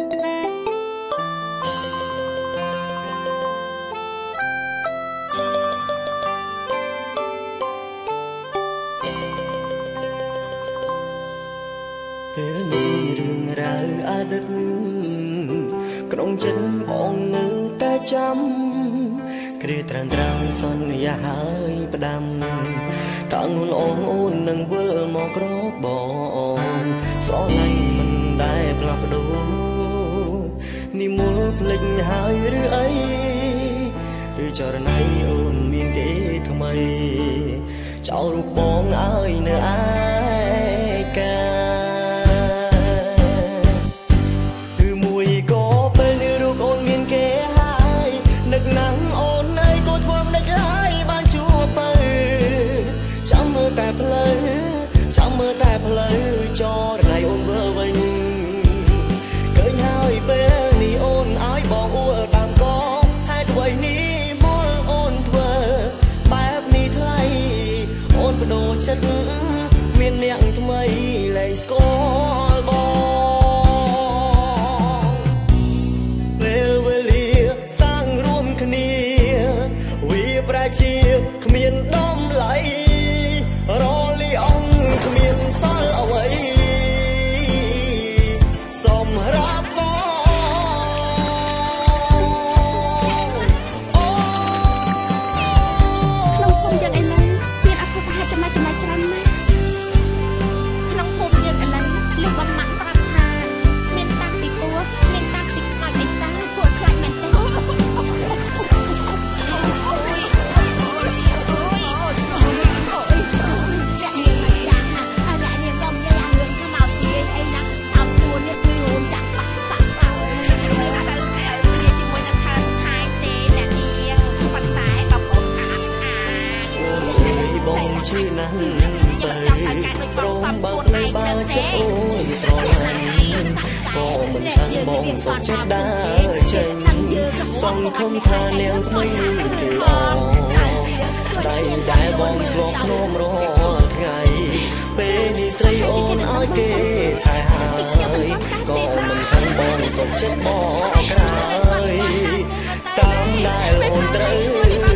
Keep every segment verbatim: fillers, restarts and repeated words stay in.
ពេលនឹងរឿងរ៉ាវអតីតក្នុងចិត្តបងនៅតែចាំគ្រាត្រាំត្រាំសន្យាហើយផ្ដាំតាំងនួនអូនអូននឹងវិលមកក្រកបងស្រឡាញ់មិនដែលផ្លាស់ប្ដូរនិមលភ្លេចហើយឬអីឬចរណៃអូនមានគេថ្មីចោលរូបបងឲ្យនៅឯកាតែផ្លូវចាំមើលតែផ្លូវចរណៃអូនវិលវិញឃើញហើយពេលនេះអូនឲ្យបងអួលតាមកហេតុអ្វីនេះមលអូនធ្វើបែបនេះថ្លៃអូនបដូរចិត្តមានអ្នកថ្មីលែងស្គាល់បងពេលវេលាសាងរួមគ្នាវាប្រែជាគ្មានដំឡៃរលីអង្គគ្មានសល់អ្វីសម្រាប់បងអូក្នុងភូមិយើងឥឡូវមានអធិបតេយ្យចំណាយចំណាយច្រើនណាស់ក្នុងភូមិយើងឥឡូវលោកបំណាក់ប្រាប់ថាមានតាំងពីពោះមានតាំងពីខ្មោចបិសាចគួរខ្លាចមែនទេชื่อนั้นไปตรงบักในบ้านเจ้าโอ้ยสอนก็มันทั้งบองสดชัดได้เจนส่องคำทาแนวไม่คือออกได้ได้บองกลอกโน้มรอไงเป็นนิสัยโอนอ้อยเกถ่ายหายก็มันทั้งบองสดชัดบอกใครตามได้โอนเตย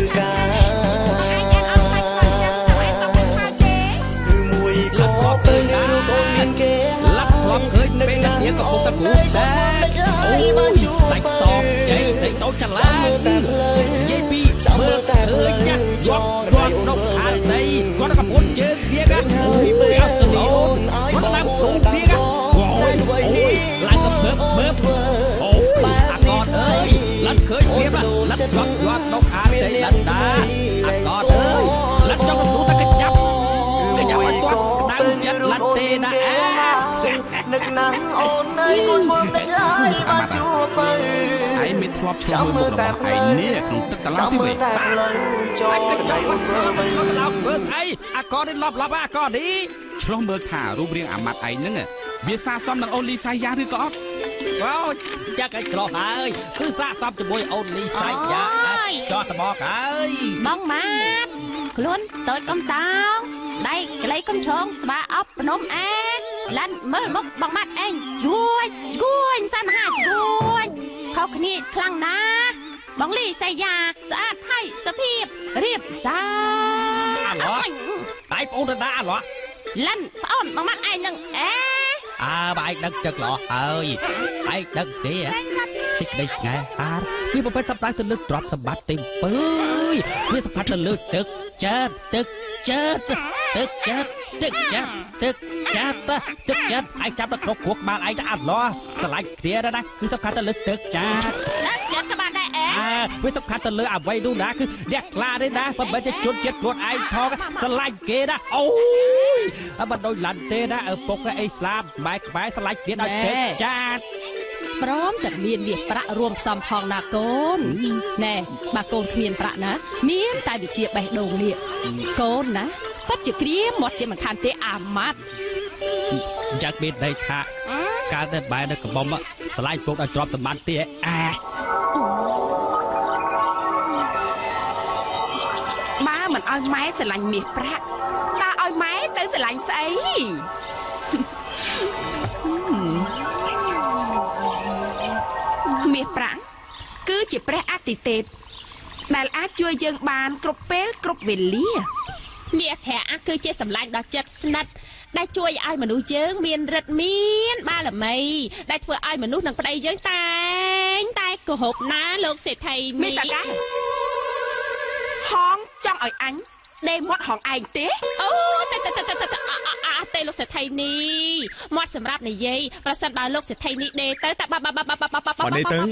ยังกับผมตะกูแต่โอ้ยใส่ตอกใหญ่ใส่โต๊ะฉลาดยี่ปีเมื่อแต่เลยยักยอดรอดนกขาใส่ก็กับคนเจอเสียกันโอ้ยเอาตลอดมันตั้งตูเสียกันโอ้ยโอ้ยไล่กับเบิบเบิบโอ้ยอากอดเอ้ยลัดเคยเสียบ้าลัดยอดยอดนกขาใส่ลัดตาอากอดเอ้ยลัดจ้องกับตูตะกระยับกระยับมันตัวดังจัดลัดเตนะนึกหนังโอนในกูทวงได้เลยบ้านจูบไปไอ้มิดทวบชมมือระบไอ้เนี่ยคือตึกตะลาที่เวทไอ้กระจกมันเปิดตะลาตะลาเปิดไอ้อากอได้รอบรอบอากอดีฉลองเบิกถ่ารูปเรียงอามัดไอ้นึงอ่ะเบียร์ซาซ้อมนังโอลีไซยาหรือก็ว้าวจะไอ้ฉลองไอ้คือซาซ้อมจะบวยโอลีไซยาจอตะบอกไอ้บ้องมาคลุ้นตัวกำตาวได้กระไรกำชงสบายอัพปนมเองลันเมื่อมกบังมัดเองยุยยุยสั้นหายุยเขาขณีคลั่งนะบังลีใส่ยาสะอาดให้สะพีบเรียบสาอะไรไอ้ปูดาเหรอลันป้อนบังมัดไอ้หนึ่งเอ๊ะอ่าใบดักจักหรอเอ้ยไอ้ดักเดียสิกได้ไงอ่ะพี่ประเภทสับไตตึกดรอปสบัดเต็มปื้ยพี่สับพัดตึกตึกเจ็ดตึกเจ็ดตึกเจ็ดตึกเจ็ดตึกเจ็ดตึกเจ็ดไอ้จับตะกรกขวกบางไอ้จะอัดล้อสลายเคลียร์ได้นะคือสับพัดตึกตึกเจ็ดตึกเจ็ดก็มาได้เองอ่าพี่สับพัดตึกเอาไว้ดูนะคือเรียกลาได้นะมันไม่ใช่จุดเจ็ดรถไอ้ทองสลายเกนะโอ้ยมันโดนหลันเตนะเออปกไอ้สลามใบใบสลายเกนะตึกเจ็ดพร้อมจัดเมียนเวียประรวมซ้ำพองนาโกนแน่บาโกนเมียนประนะเมียนตายดิเจียใบโดงเนี่ยโกนนะปัจจุบันหมดเจียมันทานเตะอามัดจากเบ็ดได้ค่ะการได้ใบได้กระบอมอะสไลด์พวกได้จอบสมันเตะอ่ะมาเหมือนเอาไม้สลังเมียประตาเอาไม้เตะสลังใส่ប្រាំងគឺជាព្រះអាទិទេពដែលអាចជួយយើងបានគ្រប់ពេលគ្រប់វេលាមាសប្រាក់គឺជាសម្លាញ់ដ៏ចិត្តស្និទ្ធដែលជួយឲ្យមនុស្សយើងមានរិទ្ធមានបារមីដែលធ្វើឲ្យមនុស្សនិងប្តីយើងតែងតែគោរពណាលោកសេដ្ឋីមីសកាហងចង់ឲ្យអញដេមាត់ហងឯងទេអូតែតែតែតែអាទេលោកសេដ្ឋីនេះមាត់សម្រាប់និយាយប្រសិនបើលោកសេដ្ឋីនេះដេទៅតែបាបាបាបាបាបាបាដេទៅ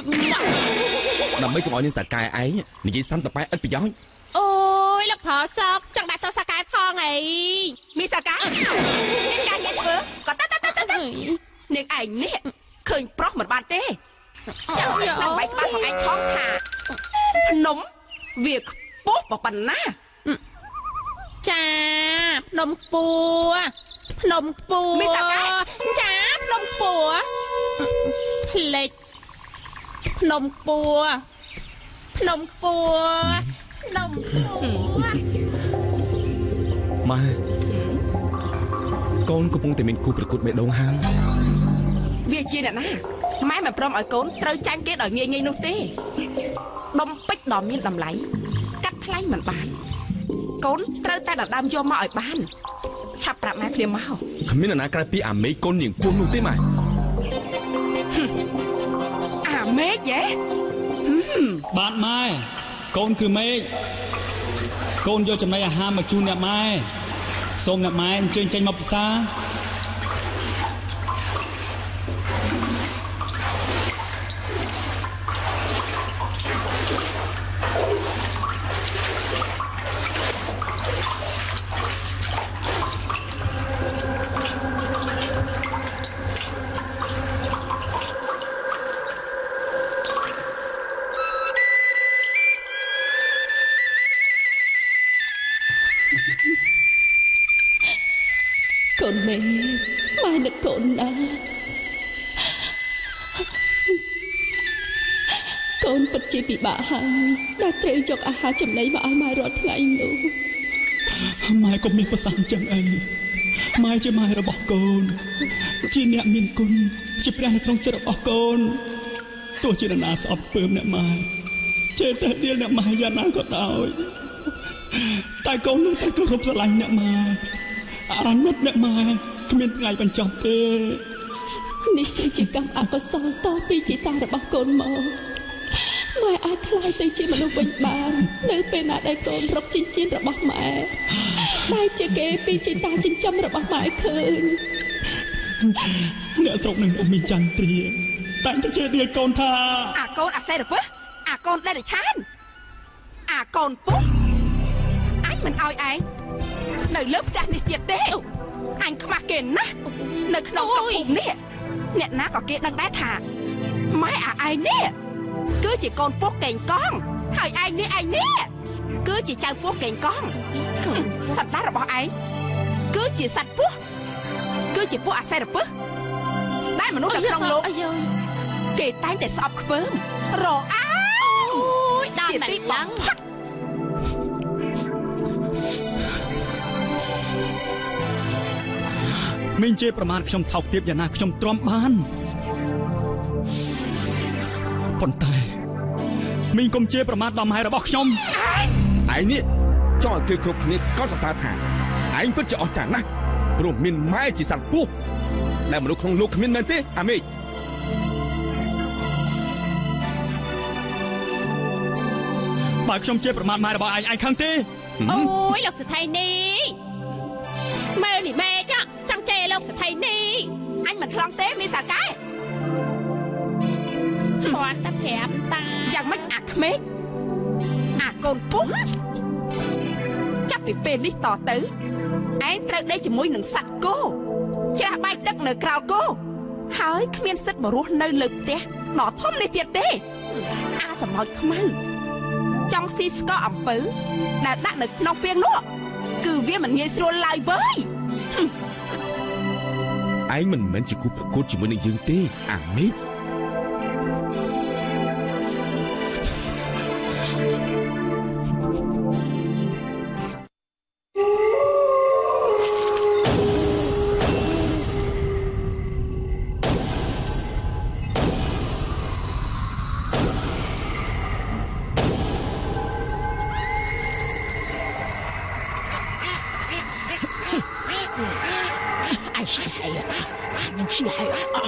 ដើម្បីកុំឲ្យនាងសកាឯងនិយាយសាំតប៉ែឥតប្រយោជន៍អូយលោកប្រសពចង់ដាក់ទៅសកាផងអីមីសកាមានការងារធ្វើក៏តើតើតើតើនាងឯងនេះឃើញប្រុសមិនបានទេចាំឲ្យខ្លាំងបាយក្បាលของឯងផងថាភ្នំវាខ្ពស់ប៉ុណ្ណាចាភ្នំពួរភ្នំពួរចាភ្នំពួរផ្លេចភ្នំពួរភ្នំពួរភ្នំពួរម៉ែកូនកំពុងតែមានគូប្រកួតបេះដូងហើយវាជាអ្នកណាម៉ែមិនព្រមឲ្យកូនត្រូវចាញ់គេដោយងាយងាយនោះទេដុំពេជ្រដ៏មានតម្លៃកាត់ថ្លៃមិនបានកូនត្រូវតែដណ្ដើមយកមកឲ្យបានឆាប់ប្រាប់ម៉ែភ្លាមមកគ្មានអ្នកណាក្រៅពីអាមេឃកូននាងពោះនោះទេម៉ែអាមេឃហ៎បាទម៉ែកូនគឺមេឃកូនយកចំណីអាហារមកជូនអ្នកម៉ែសូមអ្នកម៉ែអញ្ជើញចេញមកពិសាកូនមេម៉ែនឹកកូនណាកូនពិតជាពិបាកហើយដែលត្រូវយកអាហារចំណីមកឲ្យម៉ែរាល់ថ្ងៃនោះម៉ែកុំមានប្រសាសន៍ចឹងអីម៉ែជាម៉ែរបស់កូនជាអ្នកមានគុណជាព្រះនៅក្នុងចិត្តរបស់កូនទោះជានរណាស្អប់ពើមអ្នកម៉ែចេះតែដៀលអ្នកម៉ែយ៉ាងណាក៏ដោយតែកូននៅតែគោរពស្រឡាញ់អ្នកម៉ែអាណិតអ្នកម៉ែគ្មានថ្ងៃបញ្ចប់ទេនេះគឺជាកម្មអកុសលតពីជីតារបស់កូនមកម៉ែអាចខ្លាយទៅជាមនុស្សវិញបាននៅពេលណាដែលកូនរកចិញ្ចៀនរបស់ម៉ែម៉ែជាគេពីជីតាចិញ្ចឹមរបស់ម៉ែឃើញអ្នកស្រុកនឹងមានចន្ទ្រាតែទៅជេរដៀលកូនថាអាកូនអាសេរពឹសអាកូនដែលរិឆានអាកូនពុះអញមិនឲ្យឯងនៅលើផ្ទះនេះទៀតទេអញខ្មាស់គេណាស់នៅក្នុងស្រុកភូមិនេះអ្នកណាក៏គេដឹងដែរថាម៉ែអាឯងនេះគឺជាកូនពោះកេងកងហើយឯងនេះឯងនេះគឺជាចៅពោះកេងកងសត្វដារបស់ឯងគឺជាសត្វពោះគឺជាពោះអាសេរពឹសដែលមនុស្សនៅក្នុងលោកគេតែងតែស្អប់ខ្ពើមរអើយដល់ទីបំផុតមីងជេរប្រមាថខ្ញុំថោកទាបយ៉ាងណាខ្ញុំទ្រាំបានប៉ុន្តែមីងកុំជេរប្រមាថដល់ម៉ែរបស់ខ្ញុំឯងនេះចង់ឲ្យគេគ្រប់គ្នាក៏សរសើរថាឯងពិតជាអស្ចារ្យណាស់ព្រោះមានម៉ែជាសត្វពស់ដែលមនុស្សក្នុងលោកគ្មានមែនទេអាមេឃបើខ្ញុំជេរប្រមាថម៉ែរបស់ឯងឯងខឹងទេអូយលោកសេដ្ឋីនេះមើលនេះមេឃចង់ជេរលោកសេដ្ឋីនេះអញមិនថ្លង់ទេមីសាកែគាត់តែប្រាប់តាយ៉ាងម៉េចអាក្មេកអាកូនពុះចាប់ពីពេលនេះតទៅឯងត្រូវដេកជាមួយនឹងសត្វគោច្រាស់បាយទឹកនៅក្រោលគោហើយគ្មានសិទ្ធិមករស់នៅលើផ្ទះដ៏ធំនេះទៀតទេអាសម្លោចខ្មៅចង់ស៊ីស្ករអំពៅដែលដាក់នៅក្នុងពាងនោះគឺវាមិនងាយស្រួលឡើយវើយឯងមិនមែនជាគូប្រកួតជាមួយនឹងយើងទេអាមេឃ ai sai anh sai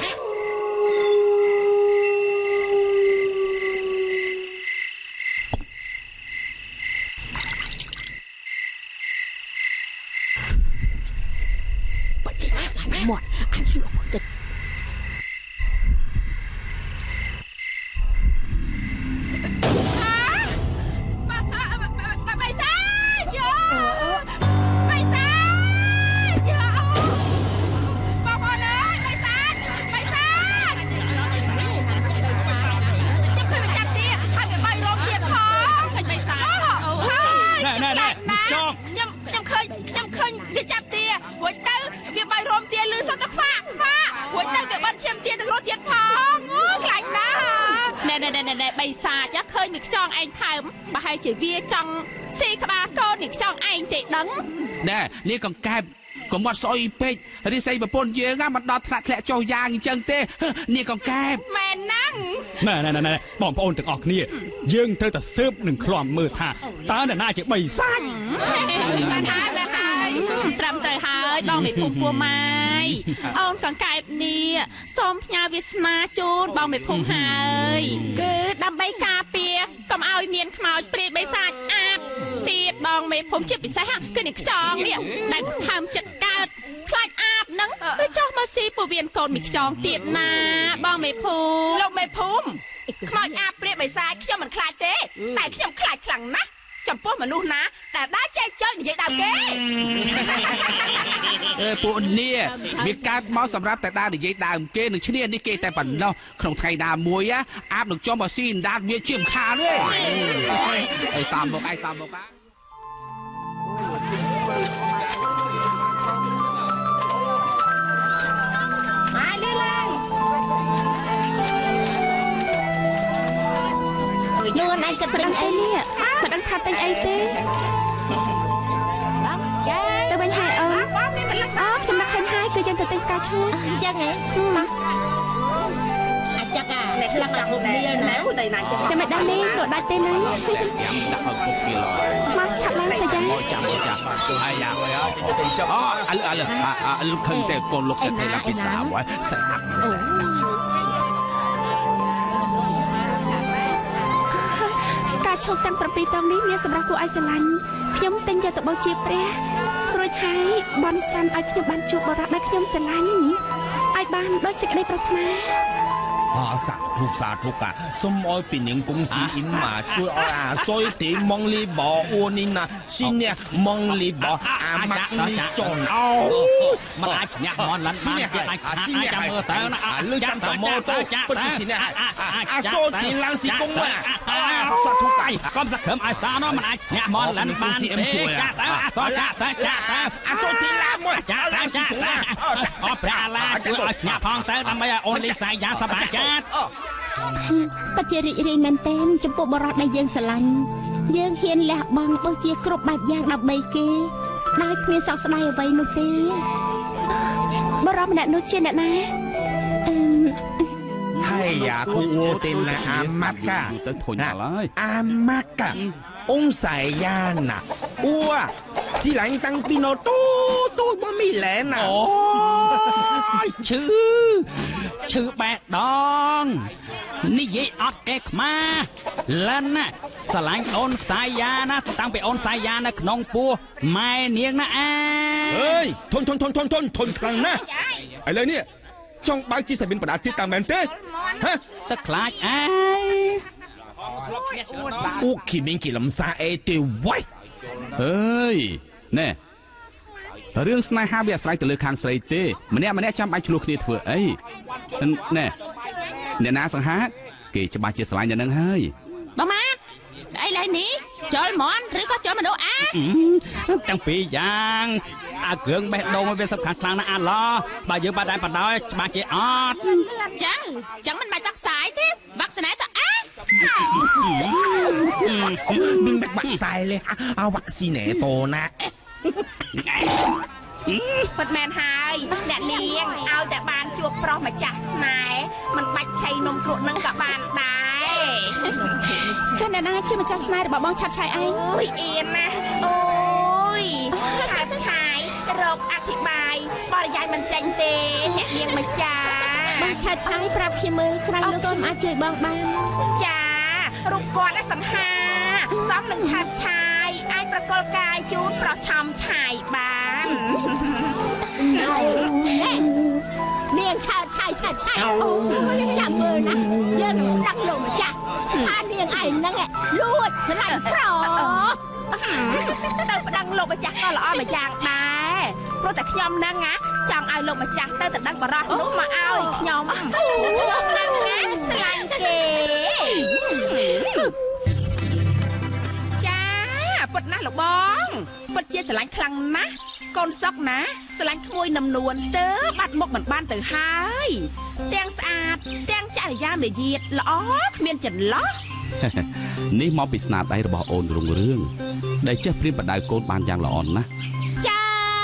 một anh chịu một địch mày xa giờ mày xa giờ bà bà ơi mày xa mày xa chấm khơi mày chặt đi hai mày bay rôm tiền hả mày xa nè nè nè cho chấm chấm khơi chấm khơi đi chặt đi buổi tới việc bay rôm tiền lư sao tao phá phá buổi tới việc bắt chém tiền được rôm tiền phong lạnh đó nè nè nè nè bay xa chắc khơi mày chọn anh thầm bà hay chỉ vía trong xì các bà con mày chọn anh để đắng nèนี่còn cài còn một soi pe đi xây một pôn dưa ngắm mặt đọt thạch lẹ cho giang chân têนี่còn cài แม่นั่งណែណែណែបងប្អូនទាំងអស់គ្នាយើងត្រូវតែស៊ើបនឹងខ្លំមើលថាតើអ្នកណាជាបីសាច់แม่ท้ายแม่ท้ายត្រឹមត្រូវហើយបងមេភូមិពួរម៉ាយអូនកង្កែបនេះសូមផ្ញើវាសនាជូនបងមេភូមិហើយគឺដើម្បីការពារកុំឲ្យមានខ្មោចព្រាយបិសាចអាបទៀតបងមេភូមិជាពិសេសគឺនេះខ្ចងនេះដែលហើមចិត្តកើតខ្លាចអាបហ្នឹងទៅចោះមកស៊ីពវៀនកូនមីខ្ចងទៀតណាបងមេភូមិលោកមេភូមិខ្មោចអាព្រាបិសាចខ្ញុំមិនខ្លាចទេតែខ្ញុំខ្លាចខ្លាំងណាស់ចំពោះមនុស្សណាដែលដើរចែកចើនិយាយដើមគេអើពួកនេះមានកើតមកសម្រាប់តែដើរនិយាយដើមគេនឹងឈ្នះនេះគេតែប៉ុណ្ណោះក្នុងថ្ងៃណាមួយអាបនឹងចុះមកស៊ីអណ្ដាតវាជាមិនខានទេអីសំមកឯងសំមកបាទ ai lên lên luôn anh cần phải đăng ai nè phải đăng thật anh ai tê tao bên hai ơn đó trong mắt hai hai cứ chân từ tên ca chú chân ấy chắc à này lăng lạc một bia nếu đây này cho mày đăng đi rồi đặt tên đấy mà chặt lan sao vậy ai dạ vậy á ờ anh anh anh anh khẩn tệ con lục sẽ thấy là bị sao vậy sẽ ăn ca chụp tăng tập pi tông ní nghe sầm ra của ai sẽ lành nhóm tên giờ tập bao chia pre rồi thấy bon san ai nhóm ban chụp bảo đặt đây nhóm sẽ lành ai ban đó sẽ đây bật má 啊！殺戮殺戮啊！心愛變形公司演嘛，最愛啊！所以點望你冇我你嗱，先呢望你冇啊乜你撞哦， มันอาจเนี่ยมอนลันมาจะไอ้ขาไอ้จำมือเตอร์นะอ่ะจับเตอร์จับเตอร์จับเตอร์อ่ะอ่ะอ่ะโซ่ตีลังสีกุ้งอ่ะอ่ะสัตว์ทุกไก่ก้มสักเขิมไอ้สาวน้องมันอาจเนี่ยมอนลันบานเตะจับเตอร์อ่ะโซ่จับเตอร์จับเตอร์อ่ะโซ่ตีลังมั้งจับเตอร์จับเตอร์อ๋อปลาลาช่วยเนี่ยพองเตอร์ทำไมโอลิสายยาสบายจัดปัจเจริรีแมนเต้นจมปูบรอดได้ยังสลันยังเฮียนแหลกบังเบอร์เจียกรบแบบยางดับใบเกได้เมียสาวสบายเอาไว้นุเต้บรอดมันนุเจนนะให้ยากูโอเต็นนะอามักกะอามักกะองใส่ยาน่ะอ้วสิหลังตั้งปีโนตู้ตู้บ่มีแหลน่ะชื่อชื่อแปดดองนี่ยี่อดเอกมาแล้วนะสลายโอนสายยานะตั้งไปโอนสายยานะขนมปูไม่เนียงนะอ่ะเฮ้ยทนทนทนทนทนทนครั้งนะไอ้เลยเนี่ยจ้องบางจีใส่เป็นประดาที่ตามแมนเต้ฮะตะคลายไอ้屋企面嘅林沙誒對喂， เฮ้ยแน่เรื่องสไนฮาเบียสไลต์เลยคางสไลเต้มันเนี่ยมันเนี่ยจำไอ้ชลูกนี่เถอะไอ้แน่เนี่ยนาสังหารเกี่ยจะมาเจอสไลต์อย่างนั้นเฮ้ย bà má ai lại ní chơi món rồi có chơi mà đồ á ตั้งปีอย่างอาเกืองแบดโดมันเป็นสำคัญครั้งนะอ่ะล้อบาเยอะบาได้บาได้บาเจออด chẳng chẳng mình bài bác sải thế bác sải tao á 明白白晒咧，啊或是呢多呢。 ปิดแมนไฮแดดเลี้ยงเอาแต่บานจวบปลอมมาจากสไนมันบัดชัยนมกรุดนั่งกับบานได้អ្នកណាជាម្ចាស់ស្នេហ៍របស់បងឆាត់ឆាយឯងអូយអៀនណាអូយឆាត់ឆាយរកអធិប្បាយបរិយាយមិនចាញ់ទេអ្នកនាងម្ចាស់បងឆាត់ឆាយប្រាប់ខ្ញុំមើលក្រោយលោកខ្ញុំអាចជួយបងបានចារូបគាត់សង្ហាសមនឹងឆាត់ឆាយអាចប្រកល់កាយជូនប្រឆំឆាយបាននាងឆាត់ឆាយឆាត់ឆាយអូចាំមើលណាយើងដឹកលោកម្ចាស់ថានាងឯងហ្នឹងលួចស្លាញ់ប្រទៅប្តឹងលោកម្ចាស់ក៏ល្អមួយយ៉ាងដែរព្រោះតែខ្ញុំហ្នឹងណាចង់ឲ្យលោកម្ចាស់ទៅទៅដឹងបរោះនោះមកឲ្យខ្ញុំខ្ញុំហ្នឹងណាស្លាញ់គេចាពិតណាស់លោកបងពិតជាស្រឡាញ់ខ្លាំងណាស់កូនសុកណាស្រឡាញ់ក្មួយនំនួនស្ទើរបាត់មុខមិនបានទៅហើយទាំងស្អាតទាំងចរិយាមាយាទល្អគ្មានចន្លោះនេះមកពីស្នាដៃរបស់អូនរុងរឿងដែលចេះព្រៀនបដៅកូនបានយ៉ាងល្អណាស់ចា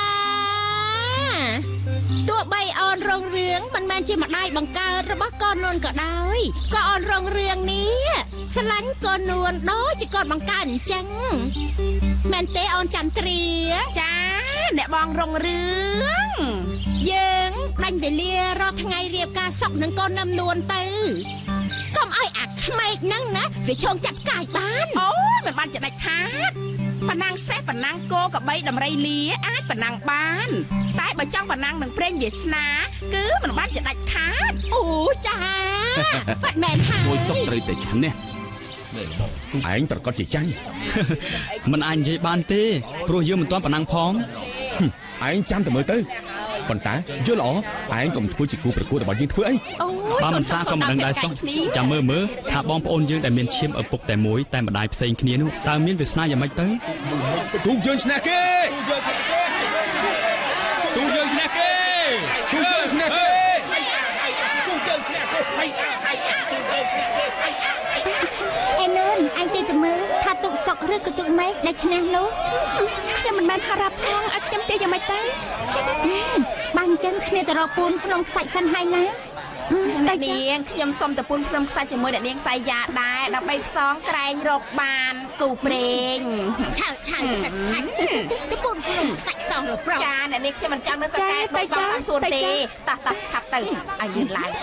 ទោះបីអូនរុងរឿងមិនមែនជាម្ដាយបង្កើតរបស់កូននួនក៏ដោយក៏អូនរុងរឿងនេះស្រឡាញ់កូននួនដូចជាកូនបង្កើតអញ្ចឹងមែនទេអូនចន្ទ្រាចាអ្នកបងរុងរឿងយើងដាច់វេលារកថ្ងៃរៀបការសុកនឹងកូននំនួនទៅកុំឲ្យអាក្មេកហ្នឹងណាវាឈោងចាប់កាយបានអូមិនបានចដាច់ខាតប៉ណ្ណាំងសេះប៉ណ្ណាំងគោកបីដំរីលាអាចប៉ណ្ណាំងបានតែបើចង់ប៉ណ្ណាំងនឹងព្រេងវាសនាគឺមិនបានចដាច់ខាតអូចាបាត់មែនហើយមួយសុកត្រូវតែឈ្នះឯងប្រកាសជាចាញ់មិនអាចនិយាយបានទេព្រោះយើងមិនទាន់ប៉ុណ្ណឹងផងឯងចាំតែមើលទៅប៉ុន្តែយល់ល្អឯងកុំធ្វើជាគូប្រកួតរបស់យើងធ្វើអីបើមិនសាក៏មិនដឹងដែរសោះចាំមើលមើលថាបងប្អូនយើងដែលមានឈាមឪពុកតែមួយតែម្ដាយផ្សេងគ្នានោះតើមានវាសនាយ៉ាងម៉េចទៅទូយើងឈ្នះគេទូយើងឈ្នះគេទូយើងឈ្នះគេទូយើងឈ្នះគេអេនូនអញទីទៅមើលថាទុកសុកឬក៏ទុកម៉េចដែលឈ្នះនោះខ្ញុំមិនបានហារ៉ាប់ផងឲ្យខ្ញុំទេយ៉ាងម៉េចទៅបាញ់ចឹងគ្នាទៅរកពូនក្នុងខ្សាច់សិនហើយណាតែនាងខ្ញុំសុំតពូនក្នុងខ្សាច់ជាមួយអ្នកនាងសៃយ៉ាដែរដើម្បីផ្សងក្រែងរកបានគូព្រេងឆៅឆៅឆៅឆៅតពូនក្នុងខ្សាច់សងរកប្រុសចាអ្នកនាងខ្ញុំមិនចង់នៅសកែទៅបងអត់សួនទេតោះតោះឆាប់ទៅឲ្យលឿនឡើង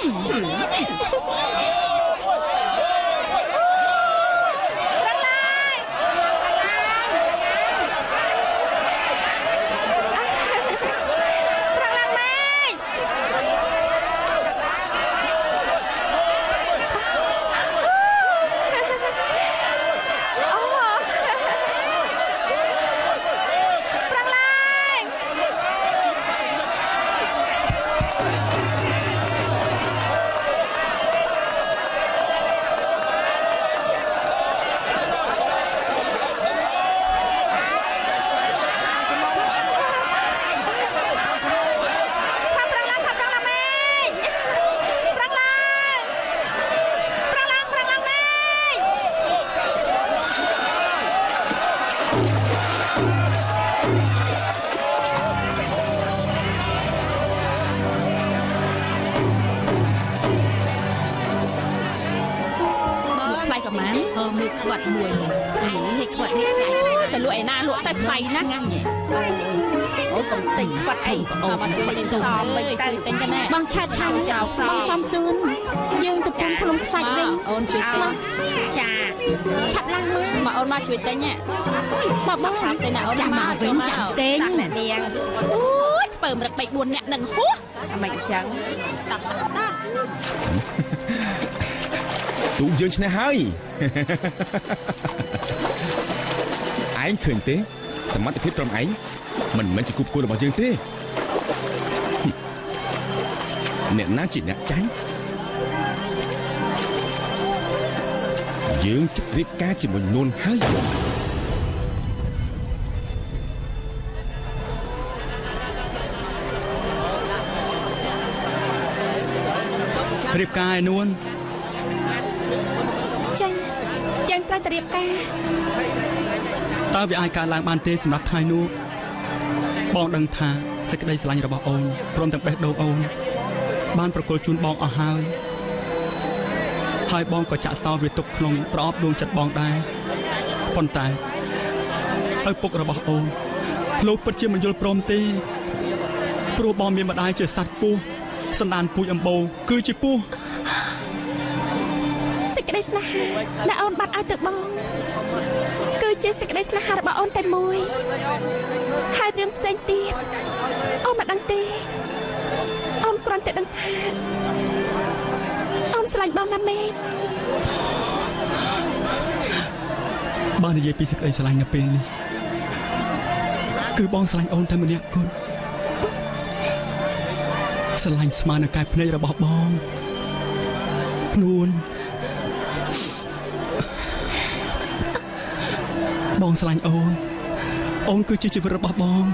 ខ្វាត់មួយឯងនេះខ្វាត់នេះថ្លៃតែលក់ឯណាលក់តែថ្លៃណាស់អូកុំទិញខ្វាត់អីអូមកទិញទៅសំវិញទៅទិញទៅណាបងឆាតឆាតបងសំសួនយើងទៅពូនភ្នំខ្សាច់វិញអូនជួយទិញចាឆាប់ឡើងមកមកអូនមកជួយទិញមកបងប្រាប់ទៅណាអូនចាំមកវិញចាំទិញអ្នកនាងអូយពើមរឹកបីបួនអ្នកនឹងហួសមិនអញ្ចឹងតាក់តាក់តាក់ទូយើងឈ្នះហើយឯងឃើញទេសមត្ថភាពត្រឹមឯងមិនមែនជាគូប្រកួតរបស់យើងទេអ្នកណាជាអ្នកចាញ់យើងជិះរៀបការជាមួយនួនហើយរៀបការឯនួនចាញ់ចាញ់ត្រូវតែរៀបការតើវាអាចកើតឡើងបានទេសម្រាប់ថ្ងៃនោះបងដឹងថាសេចក្តីស្រឡាញ់របស់អូនព្រមទាំងបេះដូងអូនបានប្រគល់ជូនបងអស់ហើយហហើយបងក៏ចាក់សោវាទុកក្នុងប្រអប់ដួងចិត្តបងដែរប៉ុន្តែឪពុករបស់អូនលោកពិតជាមិនយល់ព្រមទេព្រោះបងមានម្ដាយជាសត្វពស់សន្តានពូជអម្បូរគឺជាពស់សេចក្តីស្នេហាដែលអូនបាត់ឲ្យទៅបងគឺជាសេចក្តីស្នេហារបស់អូនតែមួយហើយរឿងផ្សេងទៀតអូនមិនដឹងទេអូនគ្រាន់តែដឹងថាអូនស្រឡាញ់បងណាស់មេឃបើនិយាយពីសេចក្តីស្រឡាញ់នៅពេលនេះគឺបងស្រឡាញ់អូនតែម្នាក់គត់ស្រឡាញ់ស្មើនឹងកែវភ្នែករបស់បងខ្លួនបងស្រឡាញ់អូនអូនគឺជាជីវិតរបស់បង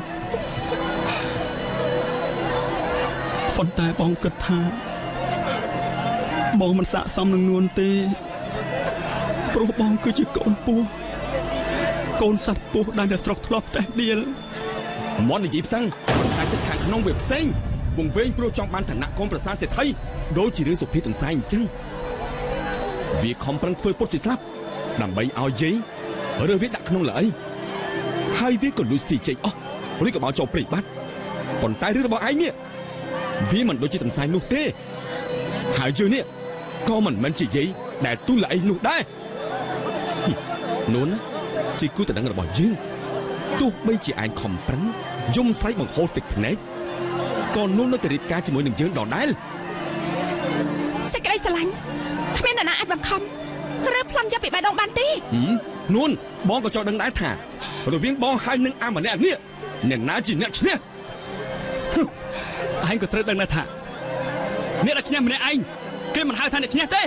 ប៉ុន្តែបងគិតថាបងមិនស័ក្តិសមនឹងនួនទេព្រោះបងគឺជាកូនពស់កូនសត្វពស់ដែលនៅស្រុកធ្លាប់តែដៀលមន់និយាយផ្សឹងតែចិត្តខាងក្នុងវាផ្សេងវង្វេងព្រោះចង់បានឋានៈកូនប្រសាសេដ្ឋីដូចជារឿងសុភីទំសែងអញ្ចឹងវាខំប្រឹងធ្វើពុតជាស្លាប់ដើម្បីឲ្យយាយរើវាដាក់ក្នុងល្អីហើយវាក៏លួចស៊ីចេកអស់ឬក៏បោចោលព្រៃបាត់ប៉ុន្តែរឿងរបស់ឯងនេះវាមិនដូចជាទំសែងនោះទេហើយយើងនេះក៏មិនមែនជាយាយដែលទូលល្អីនោះដែរនួនជាគូតដឹងរបស់យើងទោះបីជាឯងខំប្រឹងយំស្រែកបង្ហូរទឹកភ្នែកក៏នួននៅតែរៀបការជាមួយនឹងយើងដដែលសេចក្តីស្រឡាញ់គ្មាននរណាអាចបង្ខំឬប្លន់យកពីបេះដូងបានទេនួនបងក៏ចង់ដឹងដែរថារវាងបងហើយនឹងអាម្នាក់នេះអ្នកណាជាអ្នកឈ្នះឯងក៏ត្រូវដឹងដែរថាអ្នកដែលឈ្នះម្នាក់ឯងគេមិនហៅថាអ្នកឈ្នះទេ